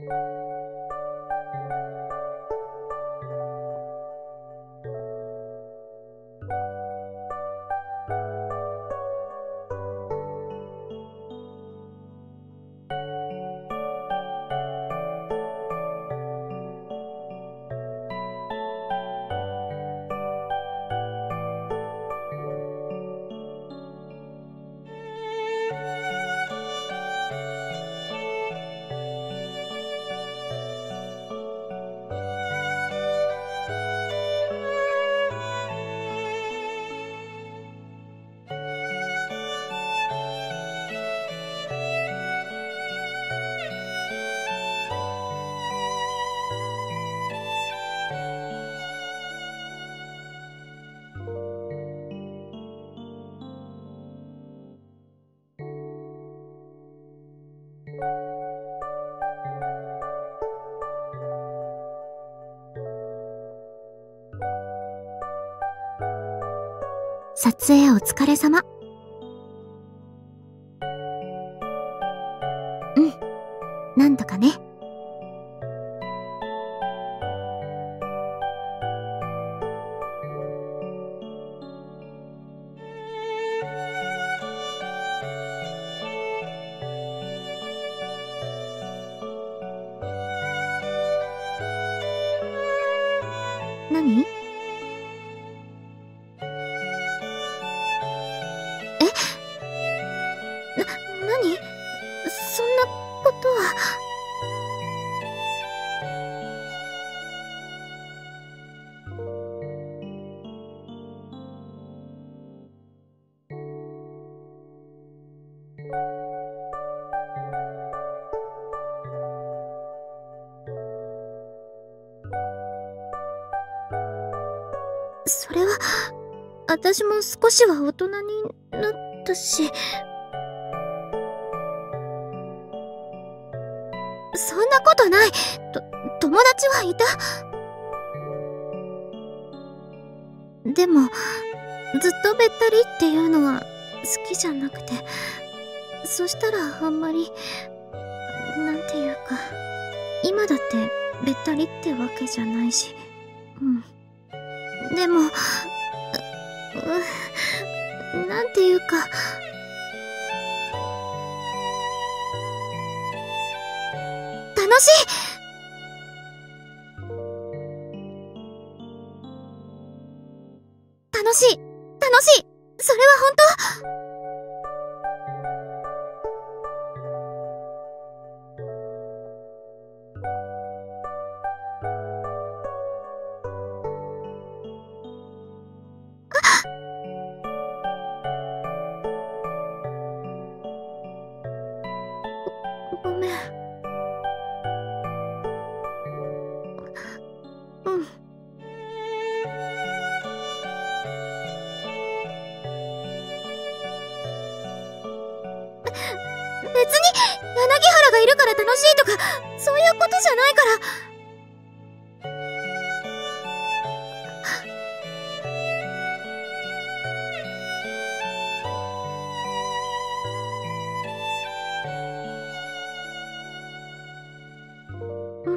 撮影お疲れ様。うん、なんとかね。何？何？そんなことは。それは、私も少しは大人になったし。そんなことない。と、友達はいた。でも、ずっとべったりっていうのは好きじゃなくて、そしたらあんまり、なんていうか、今だってべったりってわけじゃないし、うん。でも、う、う、なんていうか、楽しい！楽しい！楽しい！それは本当？ご、ごめん。うん。別に柳原がいるから楽しいとかそういうことじゃないから。うん。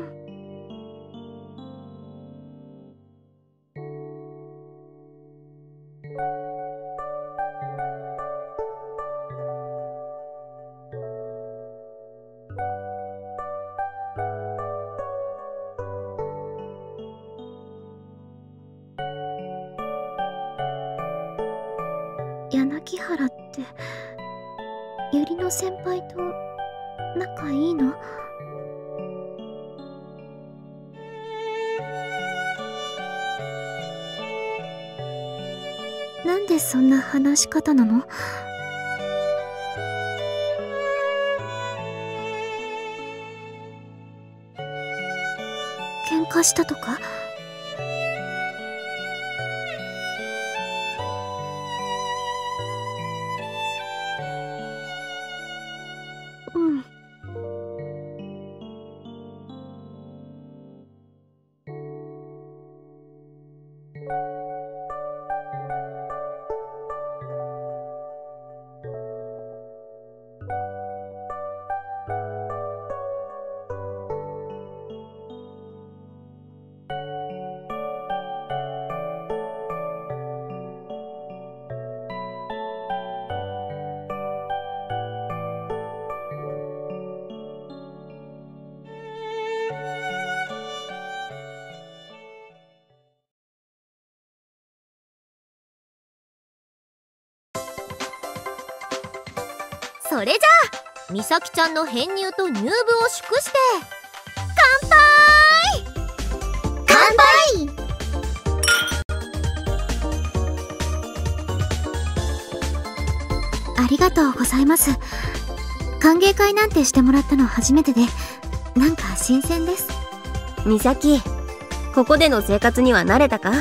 柳原って百合野先輩と仲いいの？なんでそんな話し方なの？喧嘩したとか？うん。 それじゃあ美咲ちゃんの編入と入部を祝して乾杯。 乾杯。 ありがとうございます。歓迎会なんてしてもらったの初めてで、なんか新鮮です。 美咲、ここでの生活には慣れたか？ はい、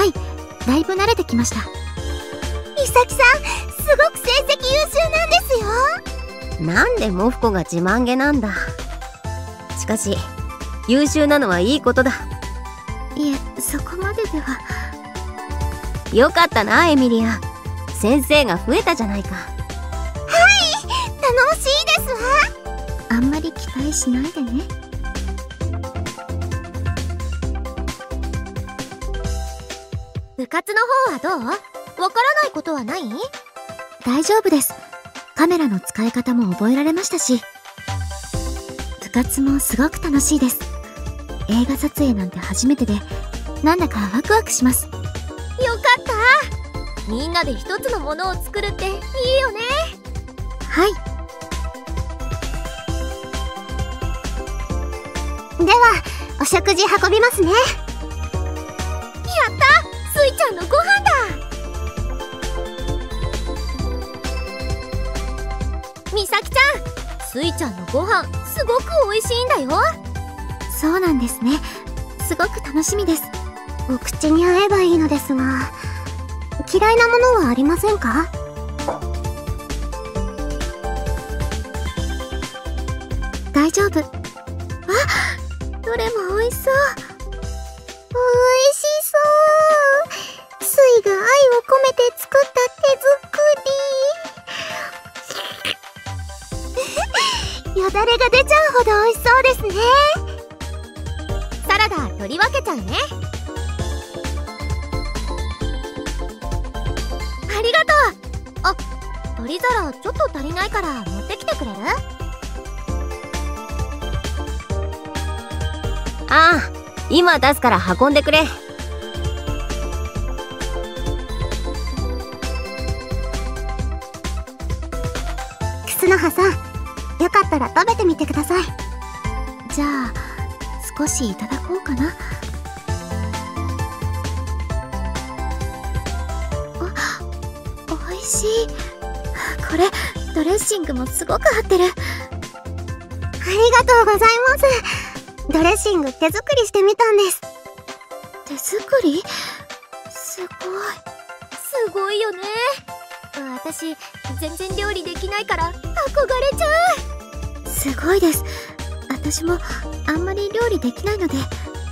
だいぶ慣れてきました。 美咲さん、すごく成績優秀なんですよ。 なんでモフコが自慢げなんだ。しかし優秀なのはいいことだ。 いえ、そこまででは。 よかったなエミリア、先生が増えたじゃないか。 はい、頼もしいですわ。 あんまり期待しないでね。 部活の方はどう？わからないことはない？ 大丈夫です。カメラの使い方も覚えられましたし、部活もすごく楽しいです。映画撮影なんて初めてで、なんだかワクワクします。 よかった。みんなで一つのものを作るっていいよね。 はい。 ではお食事運びますね。 やった、スイちゃんのご飯だ。美咲ちゃん、スイちゃんのご飯すごく美味しいんだよ。 そうなんですね。すごく楽しみです。 お口に合えばいいのですが、嫌いなものはありませんか？ 大丈夫。あ、どれも美味しそう。 美味しそう。スイが愛を込めて作った手作り。よだれが出ちゃうほど美味しそうですね。 サラダ取り分けちゃうね。ありがとう。あ、取り皿ちょっと足りないから持ってきてくれる？ああ、今出すから運んでくれ。 クスノハさん、よかったら食べてみてください。 じゃあ、少しいただこうかな。あ、美味しい。これ、ドレッシングもすごく合ってる。 ありがとうございます。ドレッシング手作りしてみたんです。 手作り？すごい。 すごいよね。私、全然料理できないから憧れちゃう。すごいです。私もあんまり料理できないので。うん、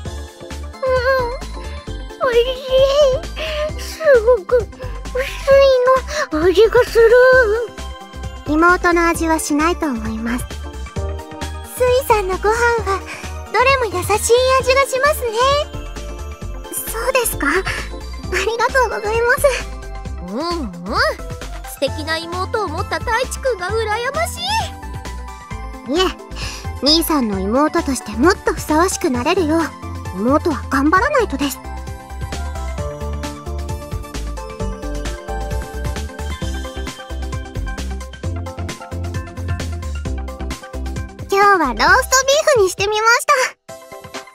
おいしい。すごく薄いの味がする。妹の味はしないと思います。スイさんのご飯はどれも優しい味がしますね。そうですか？ありがとうございます。 うんうん、素敵な妹を持った太一くんが羨ましい。 いえ、兄さんの妹としてもっとふさわしくなれるよう妹は頑張らないとです。今日はローストビーフにしてみました。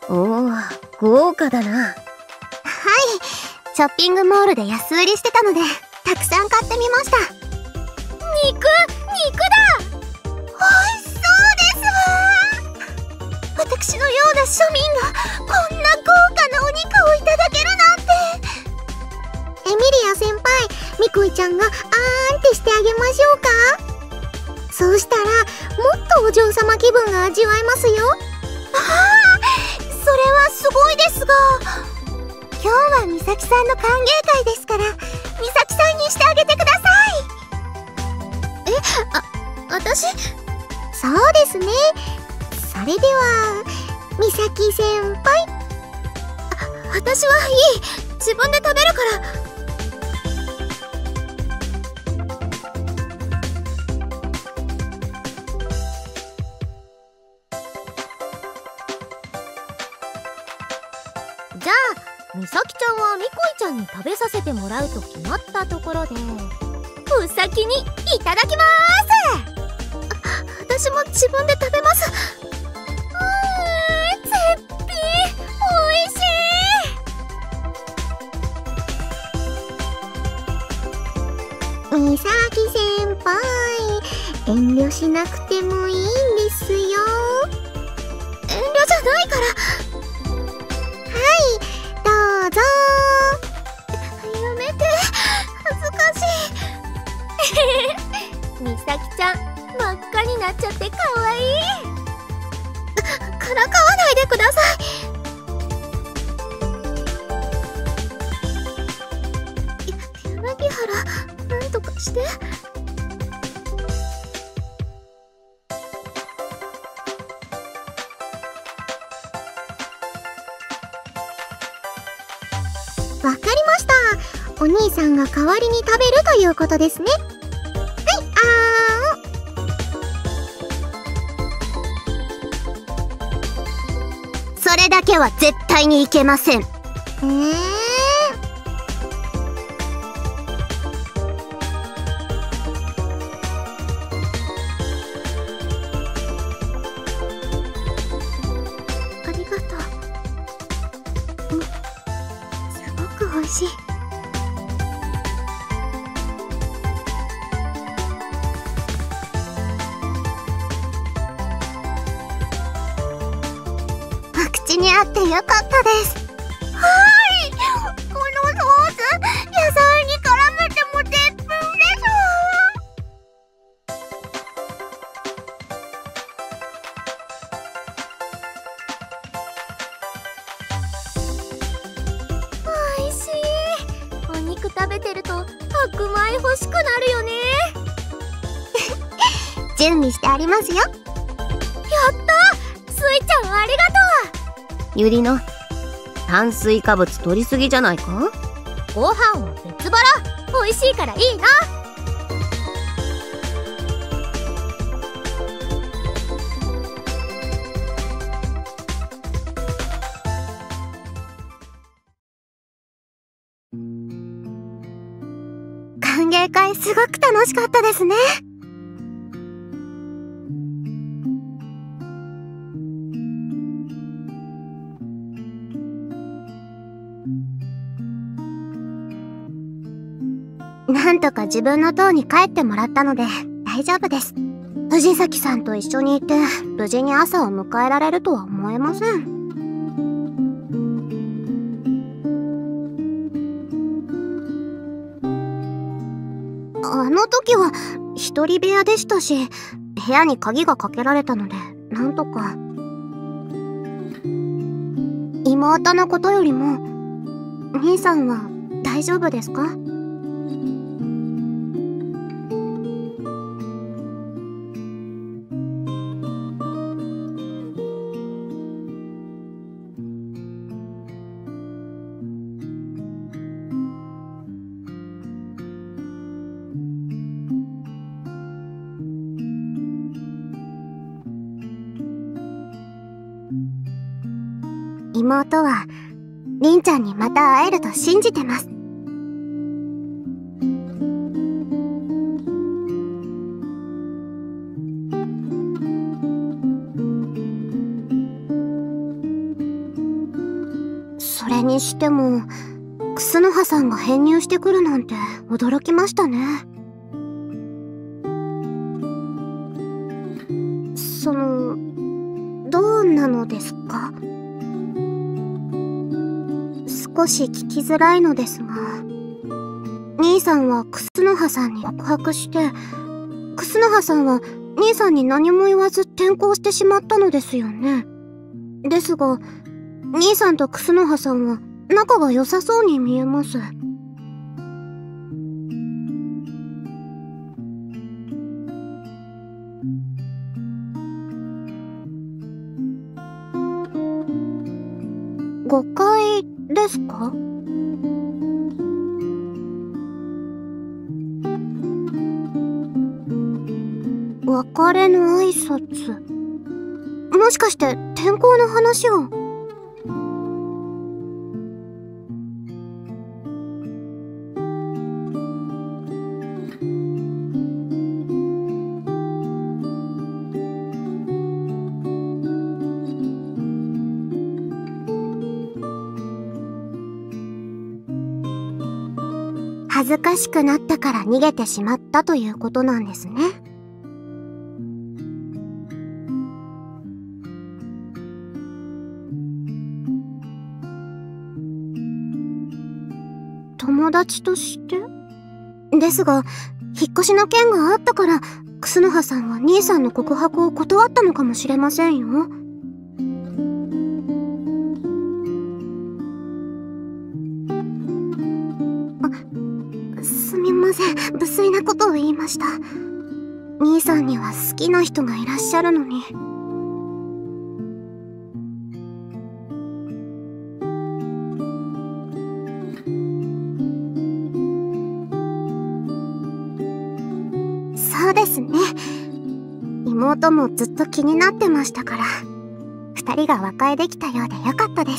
おお、豪華だな。 はい、ショッピングモールで安売りしてたのでたくさん買ってみました。 肉、肉だ。 美味しそうですわ。私のような庶民がこんな豪華なお肉をいただけるなんて。エミリア先輩、ミコイちゃんがあーんってしてあげましょうか。そうしたらもっとお嬢様気分が味わえますよ。ああ、それはすごいですが、今日は美咲さんの歓迎会ですから美咲さんにしてあげてください。 え、あ、私？ そうですね。それでは美咲先輩。 あ、私はいい。自分で食べるから。 じゃあ美咲ちゃんはミコイちゃんに食べさせてもらうと決まったところで、 お先にいただきまーす。 私も自分で食べます。 うーん、絶品、おいしい。 みさき先輩、遠慮しなくてもいいんですよ。 遠慮じゃないから。 どうぞ。 やめて、恥ずかしい。 みさきちゃん、真っ赤になっちゃってかわいい。 からかわないでください。柳原、なんとかして。 わかりました。お兄さんが代わりに食べるということですね。はい、あーん。それだけは絶対にいけません。えーありがとう。うん、すごく美味しい。 お口に合ってよかったです。はーい。このソース、野菜に絡めても絶品です。 おいしい。お肉食べてると白米欲しくなるよね。 準備してありますよ。 やった、スイちゃんありがとう。 ゆりの炭水化物取りすぎじゃないか？ ご飯は別腹、美味しいからいいな。 歓迎会すごく楽しかったですね。なんとか自分の塔に帰ってもらったので大丈夫です。藤崎さんと一緒にいて無事に朝を迎えられるとは思えません。あの時は一人部屋でしたし、部屋に鍵がかけられたのでなんとか。妹のことよりも兄さんは大丈夫ですか？妹はりんちゃんにまた会えると信じてます。それにしてもクスノハさんが編入してくるなんて驚きましたね。そのどうなのですか？少し聞きづらいのですが、兄さんはクスノハさんに告白して、クスノハさんは兄さんに何も言わず転校してしまったのですよね。ですが、兄さんとクスノハさんは仲が良さそうに見えます。誤解ですか？別れの挨拶。もしかして転校の話を。 恥ずかしくなったから逃げてしまったということなんですね。友達としてですが、引っ越しの件があったから、クスノハさんは兄さんの告白を断ったのかもしれませんよ。あ、すみません。無粋なことを言いました。兄さんには好きな人がいらっしゃるのに。そうですね。妹もずっと気になってましたから、二人が和解できたようでよかったです。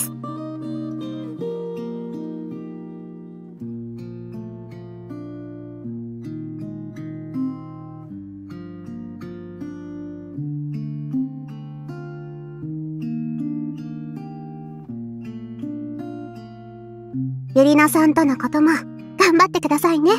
ゆりなさんとのことも頑張ってくださいね。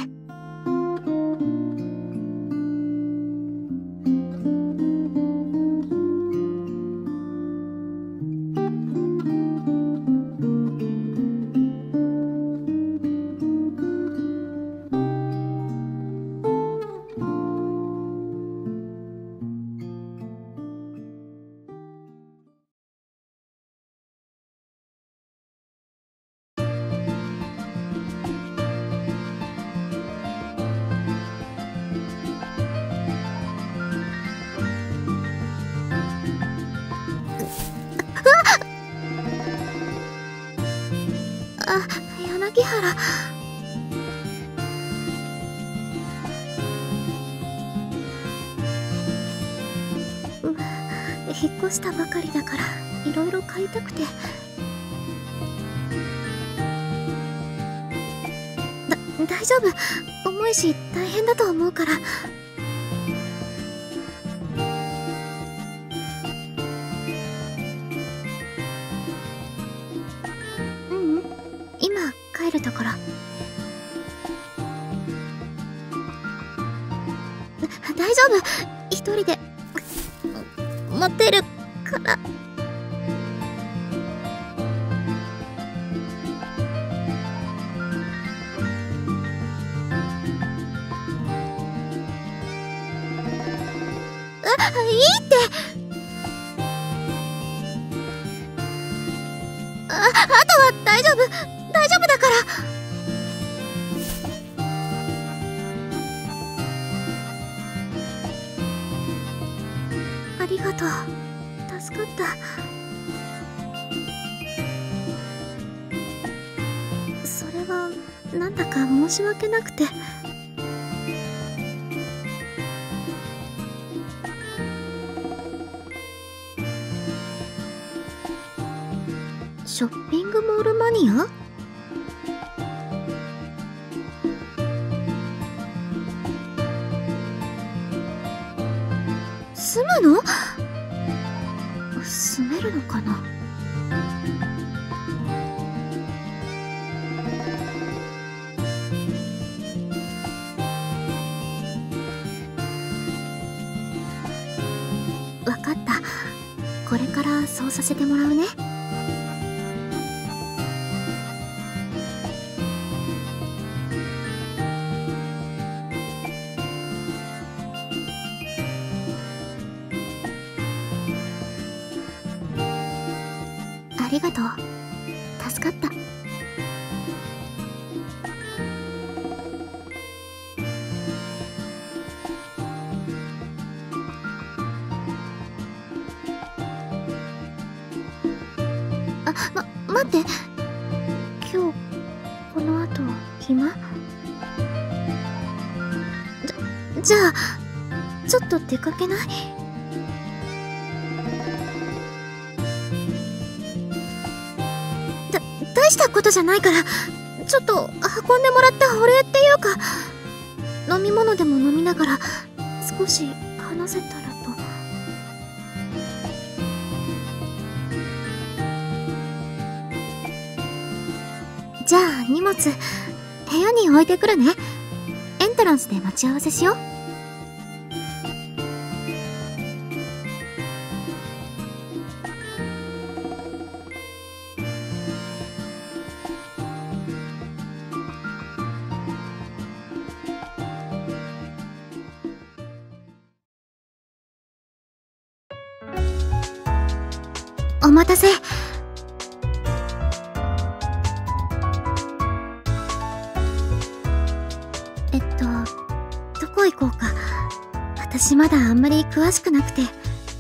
あ、柳原。引っ越したばかりだからいろいろ買いたくて。だ、大丈夫。重いし大変だと思うから。ううん、今帰るところ。大丈夫。一人で持てるから。あ、いいって。あ、あとは大丈夫。大丈夫だから。ありがとう。助かった。それはなんだか申し訳なくて。ショッピングモールマニア？住むの？住めるのかな？わかった。これからそうさせてもらうね。ありがとう。助かった。あ、ま、待って。今日、この後、暇？じゃ、じゃあ、ちょっと出かけない？大したことじゃないから、ちょっと運んでもらったお礼っていうか、飲み物でも飲みながら少し話せたらと。じゃあ荷物部屋に置いてくるね。エントランスで待ち合わせしよう。お待たせ。えっと、どこ行こうか。私まだあんまり詳しくなくて。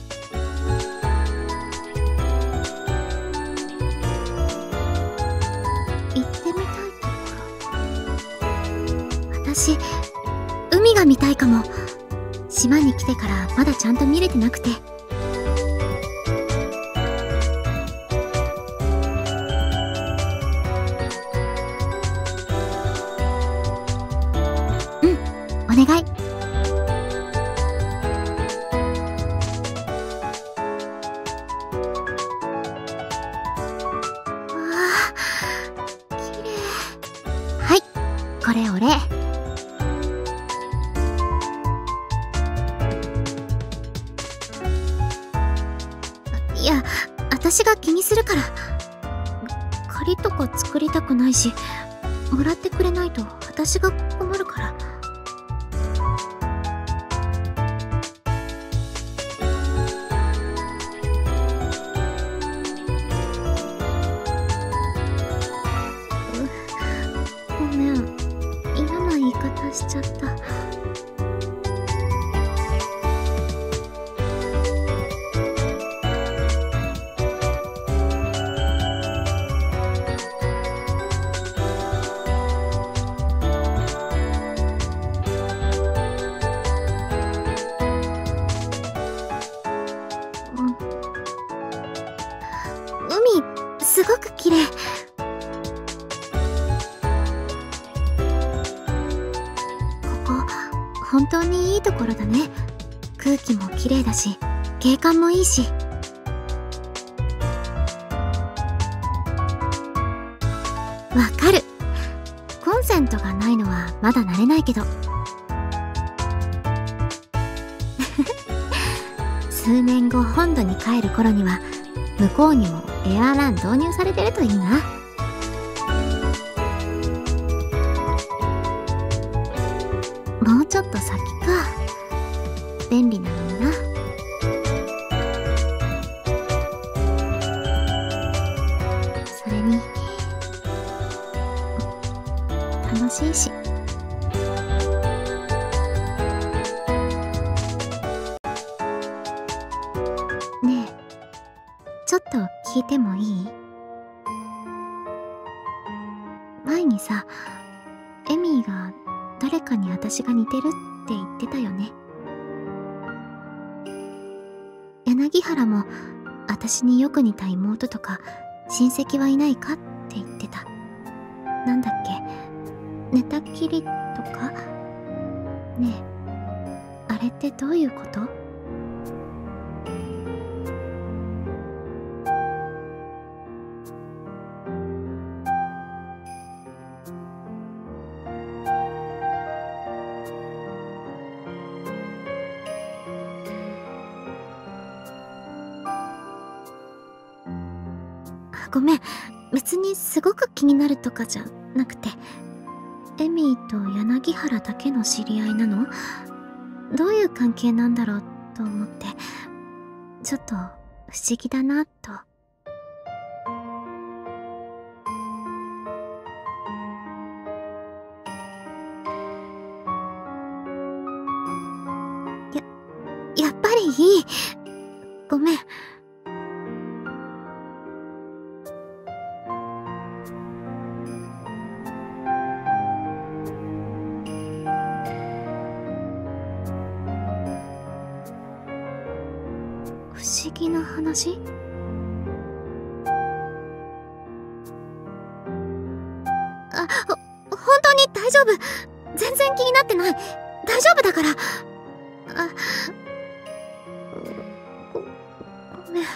行ってみたいところ。私、海が見たいかも。島に来てからまだちゃんと見れてなくて。お願い。わあ、綺麗。はい、これお礼。いや、私が気にするから。借りとか作りたくないし、もらってくれないと私が困るから。ごめん、嫌な言い方しちゃった。海、すごく綺麗。本当にいいところだね。空気も綺麗だし、景観もいいし。わかる。コンセントがないのはまだ慣れないけど。数年後本土に帰る頃には、向こうにもエアーラン導入されてるといいな。もうちょっと先か。便利なのにな。それに楽しいし。ねえ、ちょっと聞いてもいい？前にさ、エミーが誰かに私が似てるって言ってたよね。柳原も私によく似た妹とか親戚はいないかって言ってた。なんだっけ、寝たきりとか？ねえ、あれってどういうこと？ごめん、別にすごく気になるとかじゃなくて、エミーと柳原だけの知り合いなの？どういう関係なんだろうと思って、ちょっと不思議だなと。や、やっぱりいい。ごめん。不思議な話？あ、ほ、本当に大丈夫。全然気になってない。大丈夫だから。あ、ご、ごめん。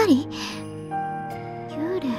雷？幽霊？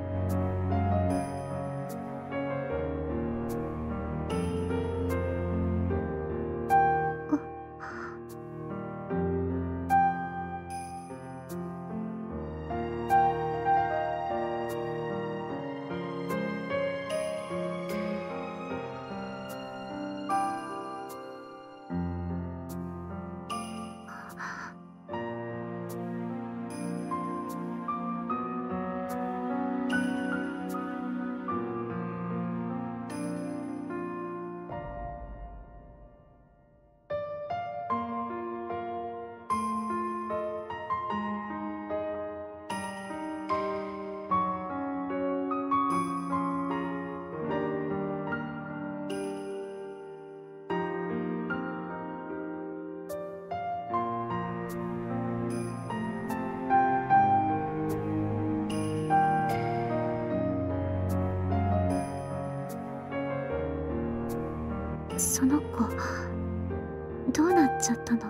その子、どうなっちゃったの？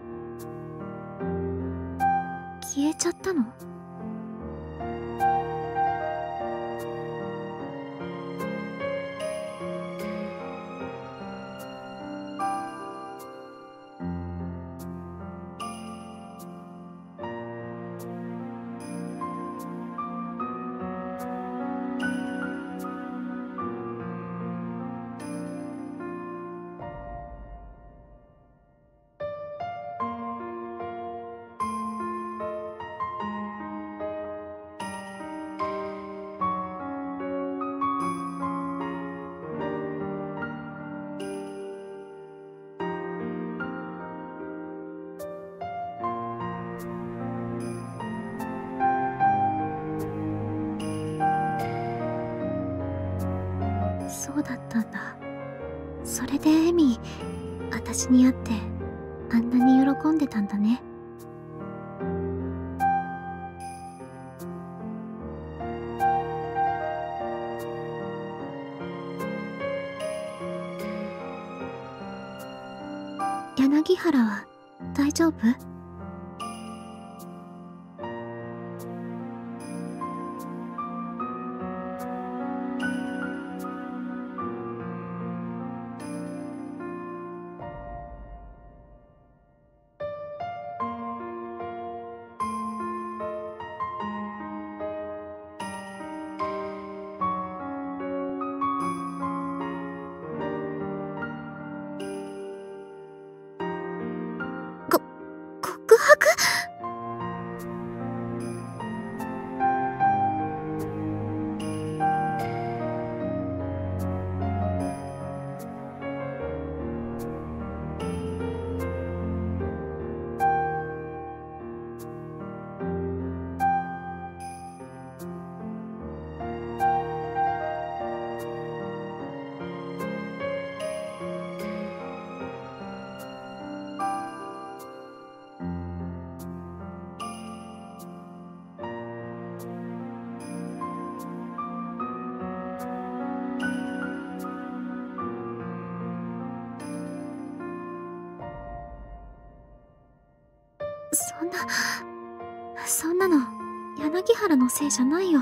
消えちゃったの？そうだったんだ。それでエミ、私に会ってあんなに喜んでたんだね。柳原は大丈夫？告白？そんな、そんなの、柳原のせいじゃないよ。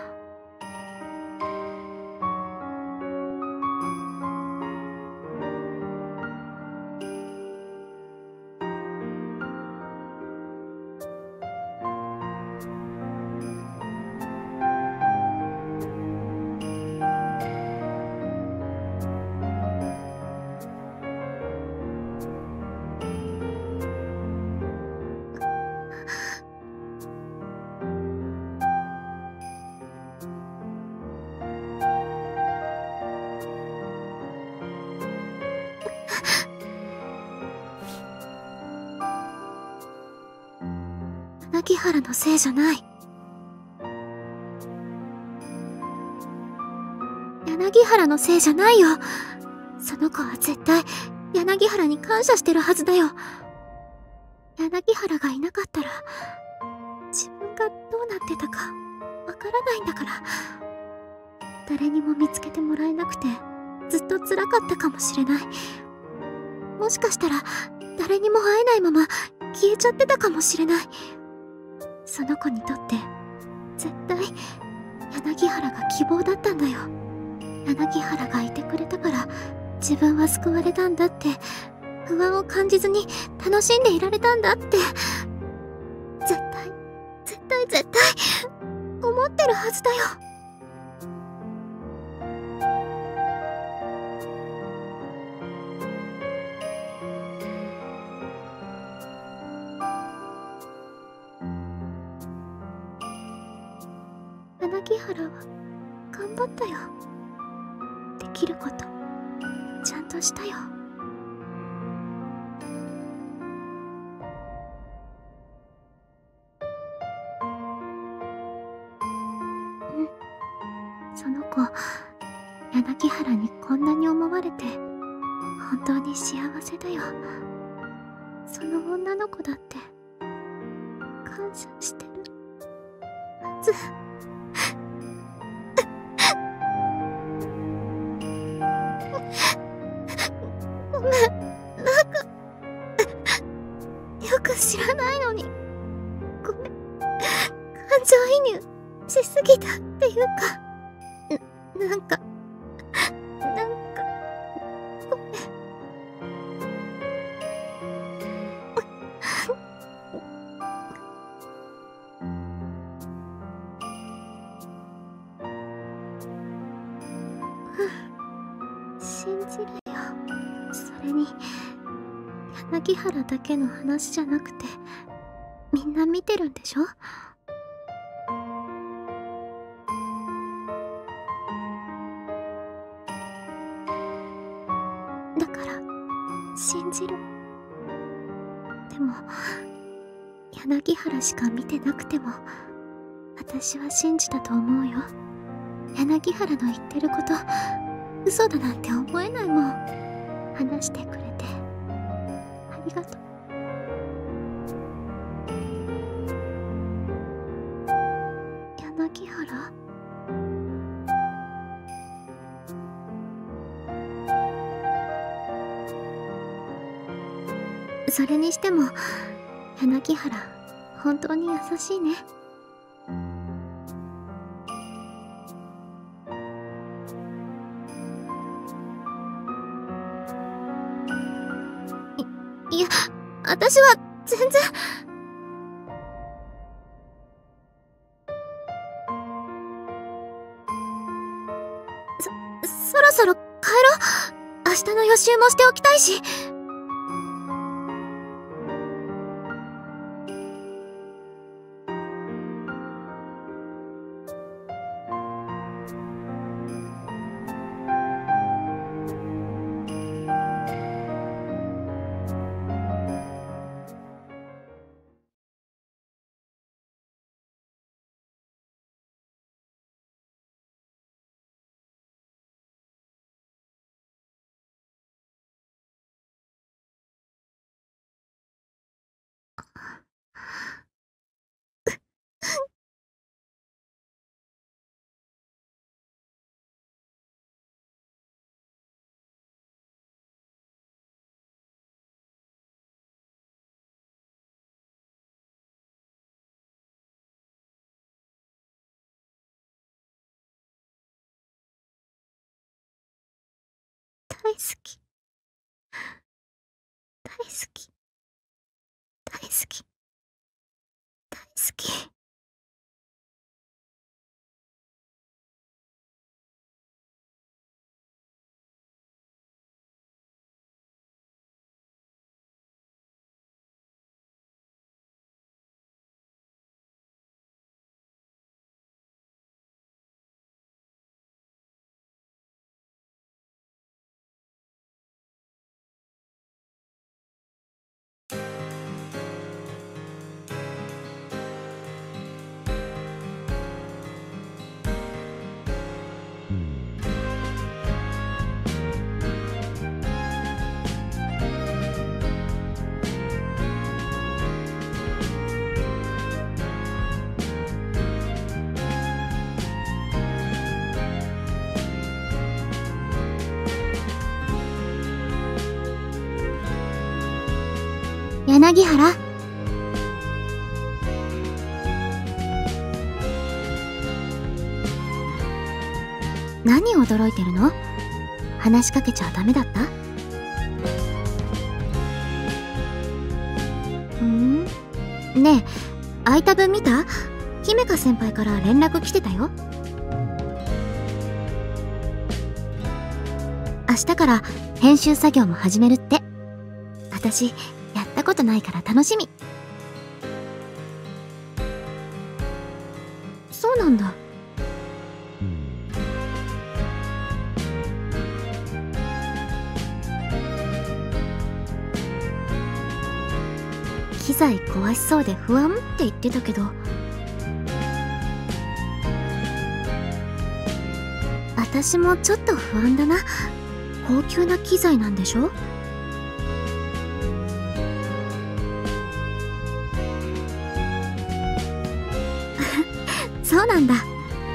柳原のせいじゃない。柳原のせいじゃないよ。その子は絶対柳原に感謝してるはずだよ。柳原がいなかったら自分がどうなってたかわからないんだから。誰にも見つけてもらえなくてずっと辛かったかもしれない。もしかしたら誰にも会えないまま消えちゃってたかもしれない。 その子にとって絶対柳原が希望だったんだよ。柳原がいてくれたから自分は救われたんだって、不安を感じずに楽しんでいられたんだって、絶対絶対絶対思ってるはずだよ。柳原は頑張ったよ。できることちゃんとしたよ。うん、その子、柳原にこんなに思われて本当に幸せだよ。その女の子だって感謝してるはず。ごめん、なんかよく知らないのにごめん、感情移入しすぎたっていうか、な、なんかなんかごめん。信じるよ。それに柳原だけの話じゃなくてみんな見てるんでしょ。だから信じる。でも柳原しか見てなくても私は信じたと思うよ。柳原の言ってること嘘だなんて思えないもん。話してくれてありがとう。柳原？それにしても柳原本当に優しいね。いや、私は全然。そ、そろそろ帰ろう。明日の予習もしておきたいし。大好き、大好き、大好き、大好き。柳原、 何驚いてるの？話しかけちゃダメだった？ん？ねえ、空いた分見た？姫香先輩から連絡来てたよ。明日から編集作業も始めるって。私やったことないから楽しみ。そうなんだ。機材壊しそうで不安って言ってたけど、私もちょっと不安だな。高級な機材なんでしょ？そうなんだ。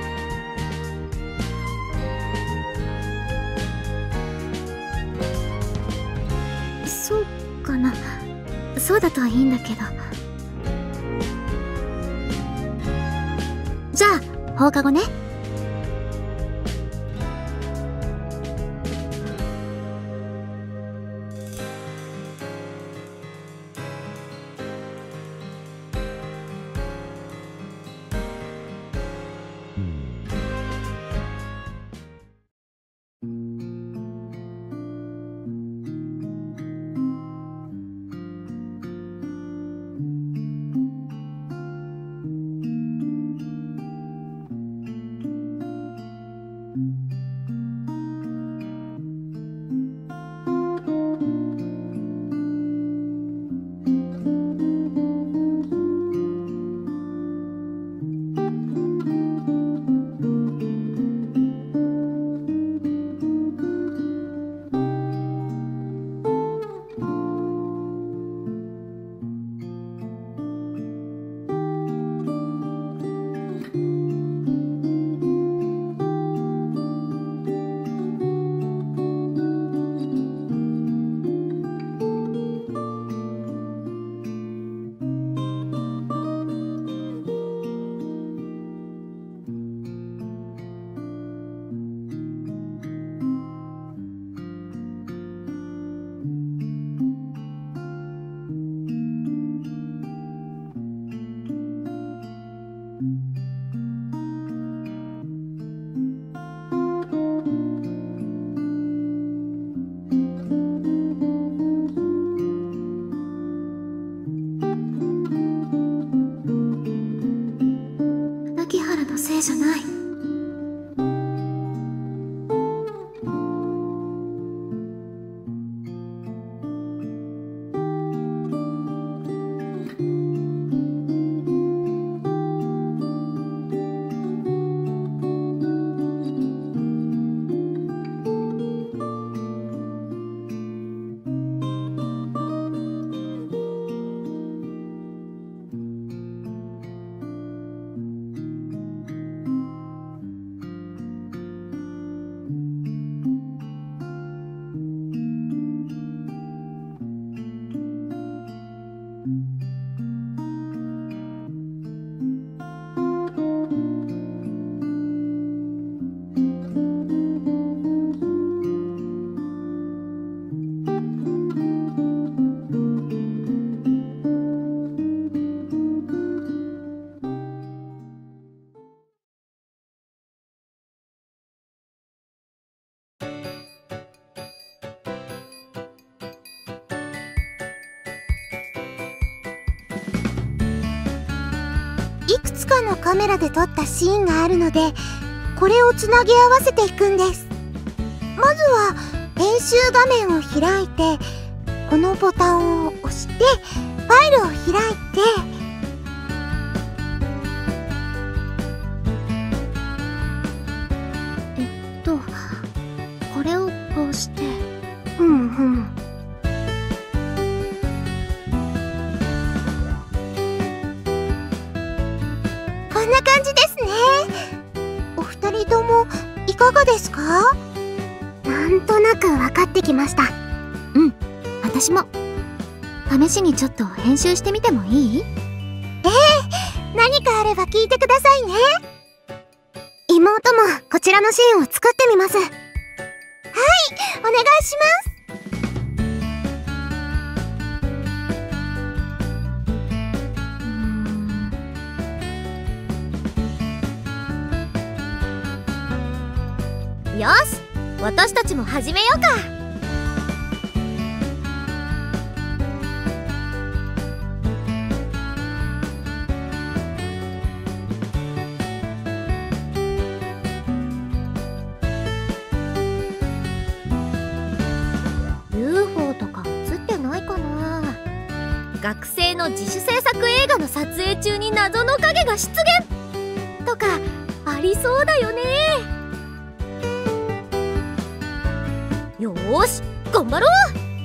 そうかな。そうだとはいいんだけど。じゃあ放課後ね。せいじゃない。 いくつかのカメラで撮ったシーンがあるので、これをつなぎ合わせていくんです。まずは編集画面を開いて、このボタンを押してファイルを開いて、 えっとこれをこうして、 うんうん。こんな感じですね。お二人ともいかがですか？なんとなく分かってきました。 うん、私も。試しにちょっと編集してみてもいい？ ええ、何かあれば聞いてくださいね。今妹もこちらのシーンを作ってみます。はい、お願いします。 よし、私たちも始めようか。ユーフォー とか映ってないかな。学生の自主制作映画の撮影中に謎の影が出現とかありそうだよね。よーし、頑張ろう。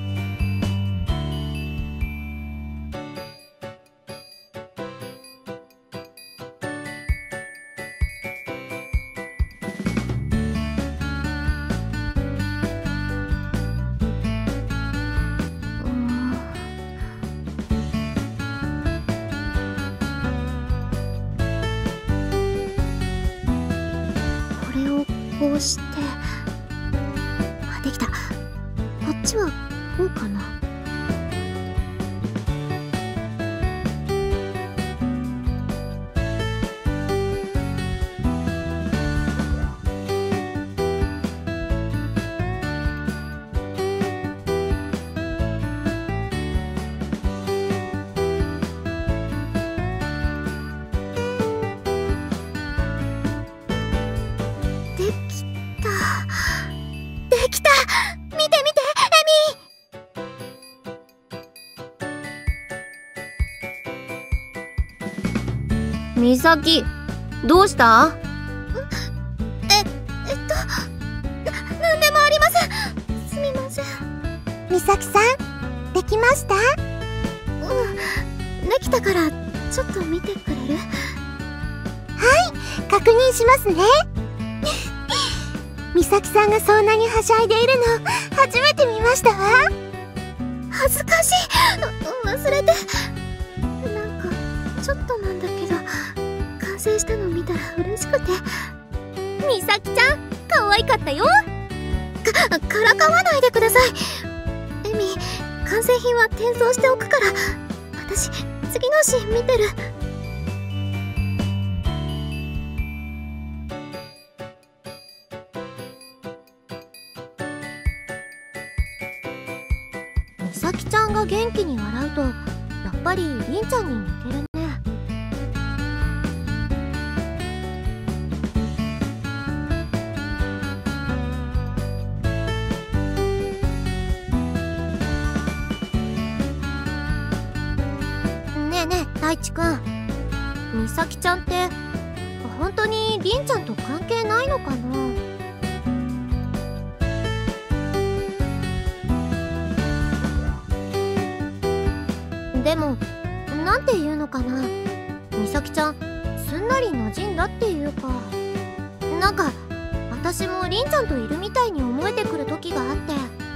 これをこうして、あ、できた。こっちはこうかな。できた。できた。見て見て、エミ。 美咲、どうした？ え、えっと、な、なんでもありません。すみません。 美咲さん、できました？ うん、できたからちょっと見てくれる？ 確認しますね。美咲さんがそんなにはしゃいでいるの初めて見ましたわ。 恥ずかしい。う忘れて。なんかちょっとなんだけど、完成したの見たら嬉しくて。 美咲ちゃん、可愛かったよ。 か、からかわないでください。エミ、完成品は転送しておくから、私次のシーン見てる。 美咲ちゃんが元気に笑うとやっぱりりんちゃんに似てるね。ねえねえ、太一くん、美咲ちゃんって本当にりんちゃんと関係ないのかな？でも、なんていうのかな、美咲ちゃんすんなり馴染んだっていうか、なんか私もりんちゃんといるみたいに思えてくる時があって。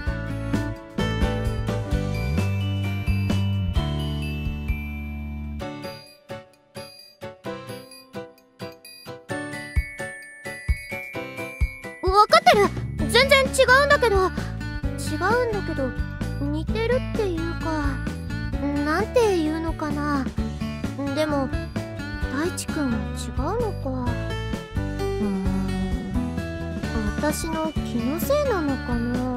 分かってる、全然違うんだけど違うんだけど似てるっていうか、なんていうのかな。でも太一くんは違うのか。うーん、私の気のせいなのかな。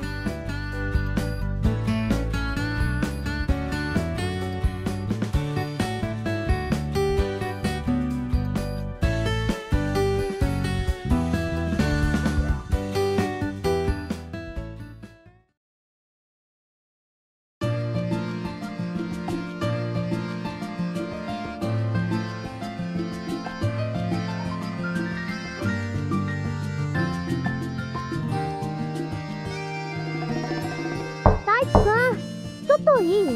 ちょっといい？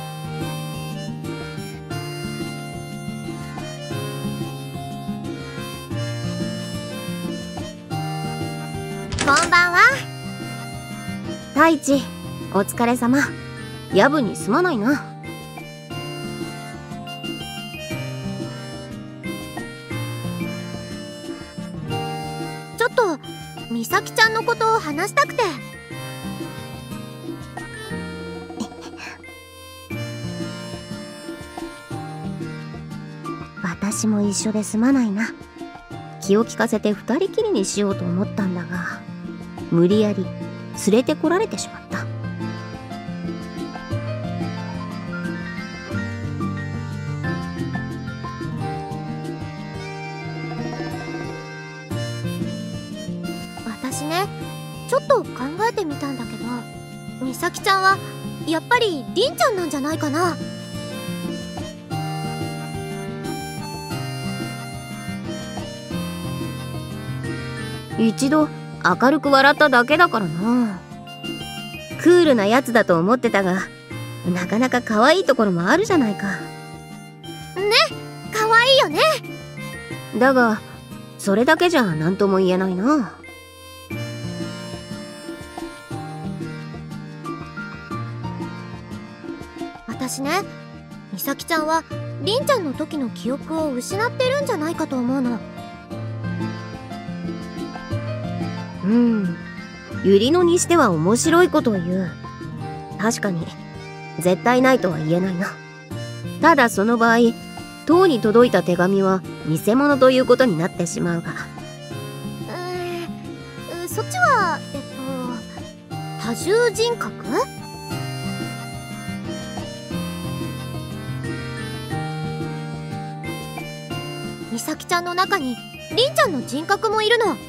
こんばんは。太一、お疲れ様。夜分にすまないな。 さきちゃんのことを話したくて。 私も一緒ですまないな。気を利かせて二人きりにしようと思ったんだが、無理やり連れてこられてしまった。 私ね、ちょっと考えてみたんだけど、美咲ちゃんはやっぱり凛ちゃんなんじゃないかな。 一度明るく笑っただけだからな。クールなやつだと思ってたが、なかなか可愛いところもあるじゃないか。 ね、可愛いよね。 だがそれだけじゃ何とも言えないな。 私ね、美咲ちゃんは凛ちゃんの時の記憶を失ってるんじゃないかと思うの。 うん、ユリノにしては面白いことを言う。確かに絶対ないとは言えないな。ただその場合、塔に届いた手紙は偽物ということになってしまうが。 うーん、そっちはえっと多重人格？美咲ちゃんの中に凛ちゃんの人格もいるの。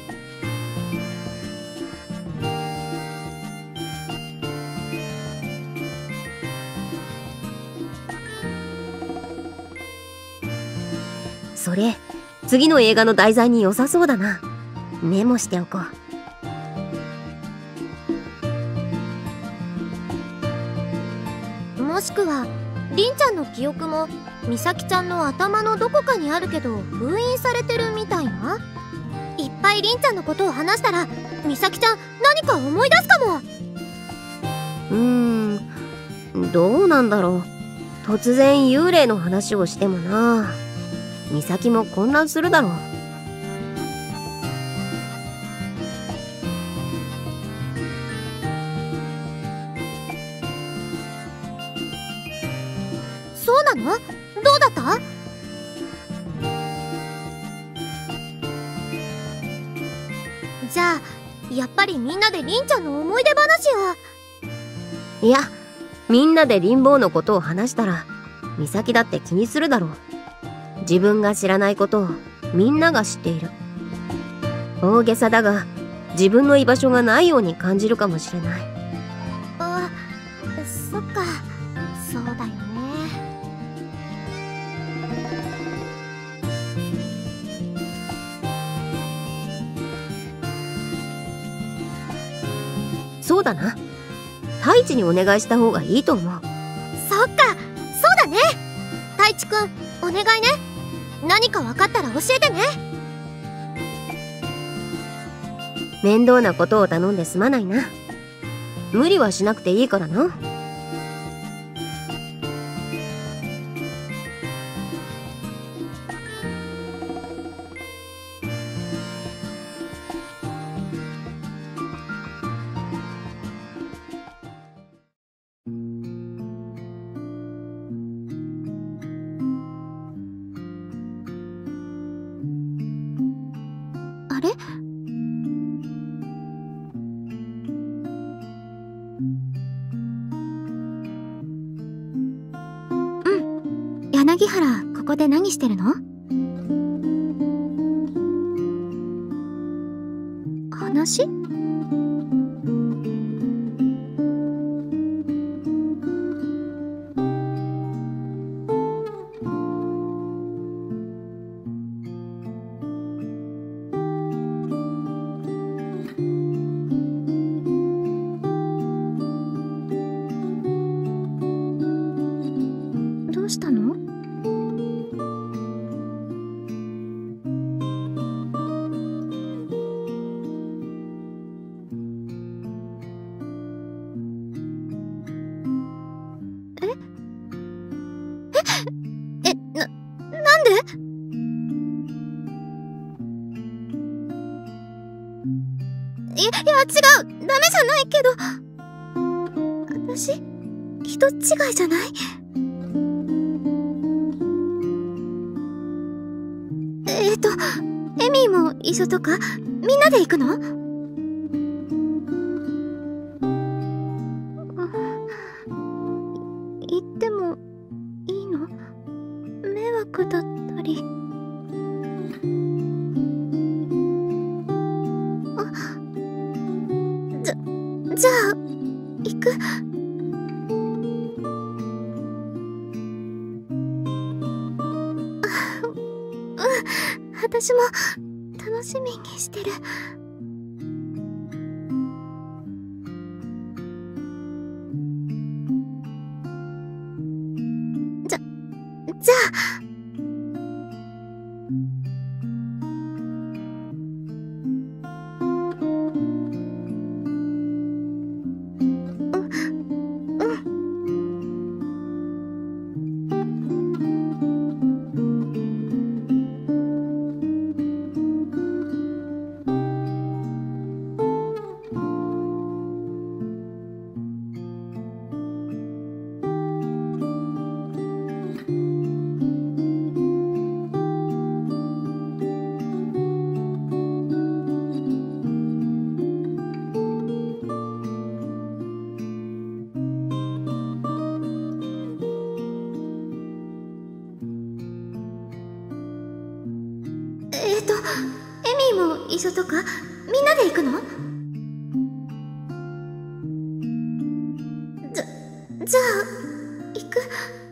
それ次の映画の題材に良さそうだな。メモしておこう。もしくは凛ちゃんの記憶も美咲ちゃんの頭のどこかにあるけど封印されてるみたいな。いっぱい凛ちゃんのことを話したら美咲ちゃん何か思い出すかも。 う。うーん、どうなんだろう。突然幽霊の話をしてもな。美咲も混乱するだろう。 そうなの？どうだった？じゃあやっぱりみんなで凛ちゃんの思い出話を。 いや、みんなでリンボーのことを話したら美咲だって気にするだろう。自分が知らないことをみんなが知っている。大げさだが自分の居場所がないように感じるかもしれない。 あ、そっか、そうだよね。 そうだな。太一にお願いした方がいいと思う。 そっか、そうだね。太一くん、お願いね。何か分かったら教えてね。 面倒なことを頼んですまないな。無理はしなくていいからな。 あれ？うん。柳原、ここで何してるの？話？どうしたの？え？え、な、なんで？いや、 違う、ダメじゃないけど。私、人違いじゃない？えーと、エミーも一緒とか？みんなで行くの？行ってもいいの？迷惑だったり。あ、じゃ、じゃあ、行く。うん、私も楽しみにしてる。じゃ、じゃあ。えーと、エミーも一緒とか？みんなで行くの？じゃ、じゃあ、行く。